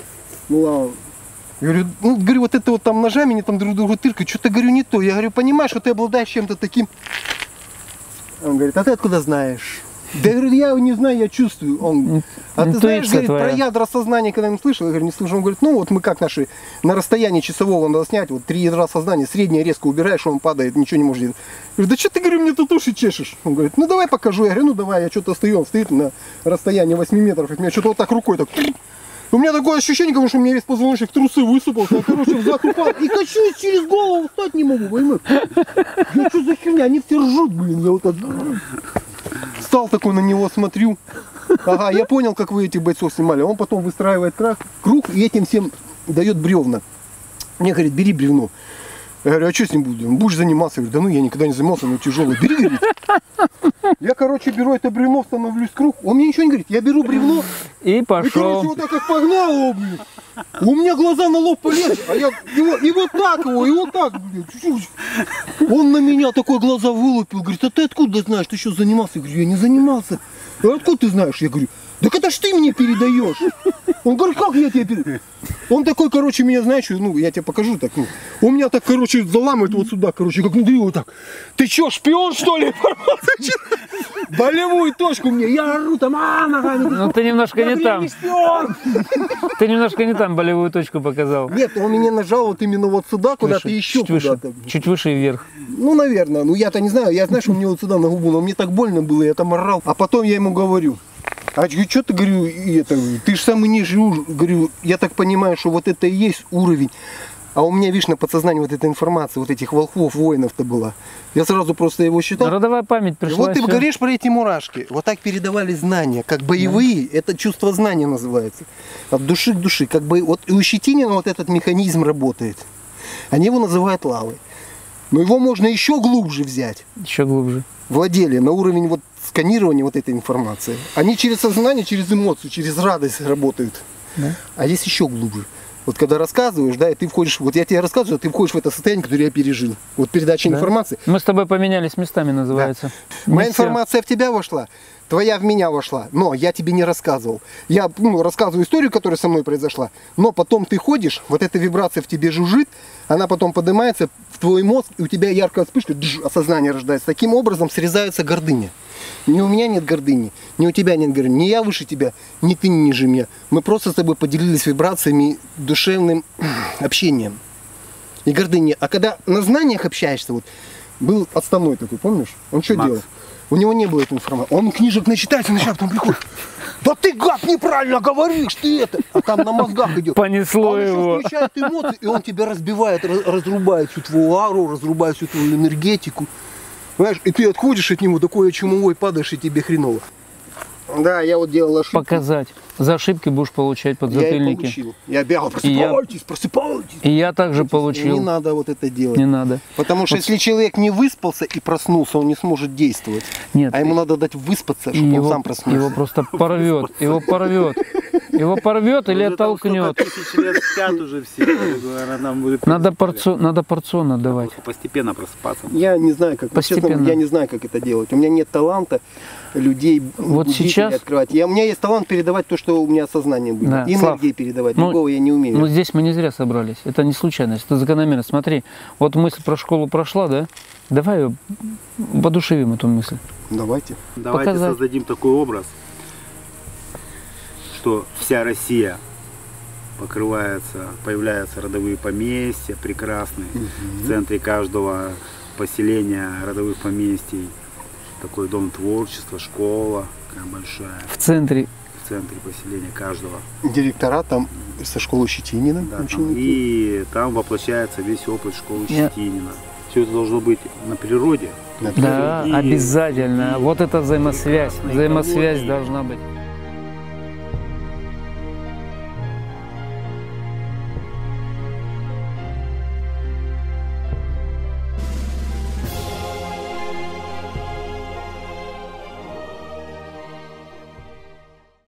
Ну ладно. Я говорю, ну, говорю, вот это вот там ножами, они там друг другу тыркают, что-то, говорю, не то. Я говорю, понимаешь, что ты обладаешь чем-то таким. Он говорит, а ты откуда знаешь? Да я говорю, я не знаю, я чувствую. Он, а ты знаешь, говорит, про ядра сознания, когда не слышал? Я говорю, не слышал. Он говорит, ну вот мы как наши, на расстоянии часового надо снять, вот три ядра сознания, среднее резко убираешь, он падает, ничего не может делать. Я говорю, да что ты, говорю, мне тут уши чешешь? Он говорит, ну давай покажу. Я говорю, ну давай, я что-то стою, он стоит на расстоянии восьми метров, от меня что-то вот так рукой так. У меня такое ощущение, как будто у меня весь позвоночник трусы высыпался, я, короче, взад упал и качусь через голову, встать не могу, понимаешь? Я что за херня, они все ржут, блин, я вот так встал такой на него, смотрю. Ага, я понял, как вы этих бойцов снимали. Он потом выстраивает круг и этим всем дает бревна. Мне говорит, бери бревно. Я говорю, а что с ним буду? Будешь заниматься? Я говорю, да ну я никогда не занимался, но тяжелый. Бери, говорит. Я, короче, беру это бревно, становлюсь круг. Он мне ничего не говорит. Я беру бревно. И пошел. И, короче, вот так как погнал его, блин. У меня глаза на лоб полезли. А я его, и вот так его, и вот так, блин. Он на меня такой глаза вылупил. Говорит, а ты откуда знаешь? Ты что, занимался? Я говорю, я не занимался. А откуда ты знаешь? Я говорю, так это ж ты мне передаешь. Он говорит, как я тебе передаю? Он такой, короче, меня, знаешь, ну, я тебе покажу так, ну, он меня так, короче, заламывает вот сюда, короче, как внутри вот так. Ты чё, шпион, что ли? Болевую точку мне, я ору там, а, ногами. Ну ты немножко не там. Ты немножко не там болевую точку показал. Нет, он меня нажал вот именно вот сюда, куда-то Выше, еще чуть выше, куда-то. чуть выше и вверх. Ну, наверное, ну я-то не знаю, я, знаешь, он мне вот сюда на губу, но мне так больно было, я там орал. А потом я ему говорю, а что ты, говорю, и это, ты же самый нижний уровень, говорю, я так понимаю, что вот это и есть уровень. А у меня, видишь, на подсознании вот эта информация, вот этих волхвов, воинов-то была. Я сразу просто его считал. Родовая память И пришла. вот ты всё. говоришь про эти мурашки. Вот так передавали знания, как боевые. Да. Это чувство знания называется. От души к души. Как бы вот и у Щетинина вот этот механизм работает. Они его называют лавой. Но его можно еще глубже взять. Еще глубже. Владели на уровень вот сканирования вот этой информации. Они через сознание, через эмоцию, через радость работают. Да. А здесь еще глубже. Вот когда рассказываешь, да, и ты входишь, вот я тебе рассказываю, а ты входишь в это состояние, которое я пережил. Вот передача Да. информации. Мы с тобой поменялись местами, называется. Да. Моя Не все. информация в тебя вошла, твоя в меня вошла, но я тебе не рассказывал. Я ну, рассказываю историю, которая со мной произошла, но потом ты ходишь, вот эта вибрация в тебе жужжит, она потом поднимается в твой мозг, и у тебя яркая вспышка, дж, осознание рождается. Таким образом срезается гордыня. Ни у меня нет гордыни, ни у тебя нет гордыни, ни я выше тебя, ни ты ниже меня. Мы просто с тобой поделились вибрациями, душевным общением. И гордыни. А когда на знаниях общаешься, вот, был отставной такой, помнишь? Он что Макс. делал? У него не было этой информации. Он книжек начитается, начинает, потом приходит. Да ты, гад, неправильно говоришь, ты это. А там на мозгах идет. Понесло Он еще его. включает эмоции, и он тебя разбивает, раз- разрубает всю твою ару, разрубает всю твою энергетику. Понимаешь, и ты отходишь от него, такой чумовой, падаешь, и тебе хреново. Да, я вот делал ошибку. Показать. За ошибки будешь получать Я их подзатыльники. получил. Я бегал, И я- просыпайтесь, просыпайтесь. И я также Не получил. надо вот это делать. Не надо. Потому что Вот. если человек не выспался и проснулся, он не сможет действовать. Нет. А ему надо дать выспаться, И чтобы он его, сам проснулся. его просто порвет. Его порвет. Его порвет или Уже там оттолкнет. столько тысяч лет спят уже все. Она нам будет Надо, порцо, надо порционно давать. просто постепенно просыпаться. Я не знаю, как вот честно, Постепенно. я не знаю, как это делать. У меня нет таланта людей Вот будить сейчас- или открывать. Я, у меня есть талант передавать то, что у меня сознание будет. Да, И Слав, энергии передавать. ну, Другого я не умею. Но здесь мы не зря собрались. Это не случайность, это закономерность. Смотри, вот мысль про школу прошла, да? Давай ее подушевим, эту мысль. Давайте. Давайте Показать. создадим такой образ, что вся Россия покрывается, появляются родовые поместья прекрасные. В центре каждого поселения родовых поместий такой дом творчества, школа такая большая. В центре. В центре поселения каждого. Директора там со школы Щетинина. Да, там. ученики. И там воплощается весь опыт школы Я- Щетинина. Все это должно быть на природе. На Да, И- обязательно. Вот эта взаимосвязь. на Взаимосвязь экологии. должна быть.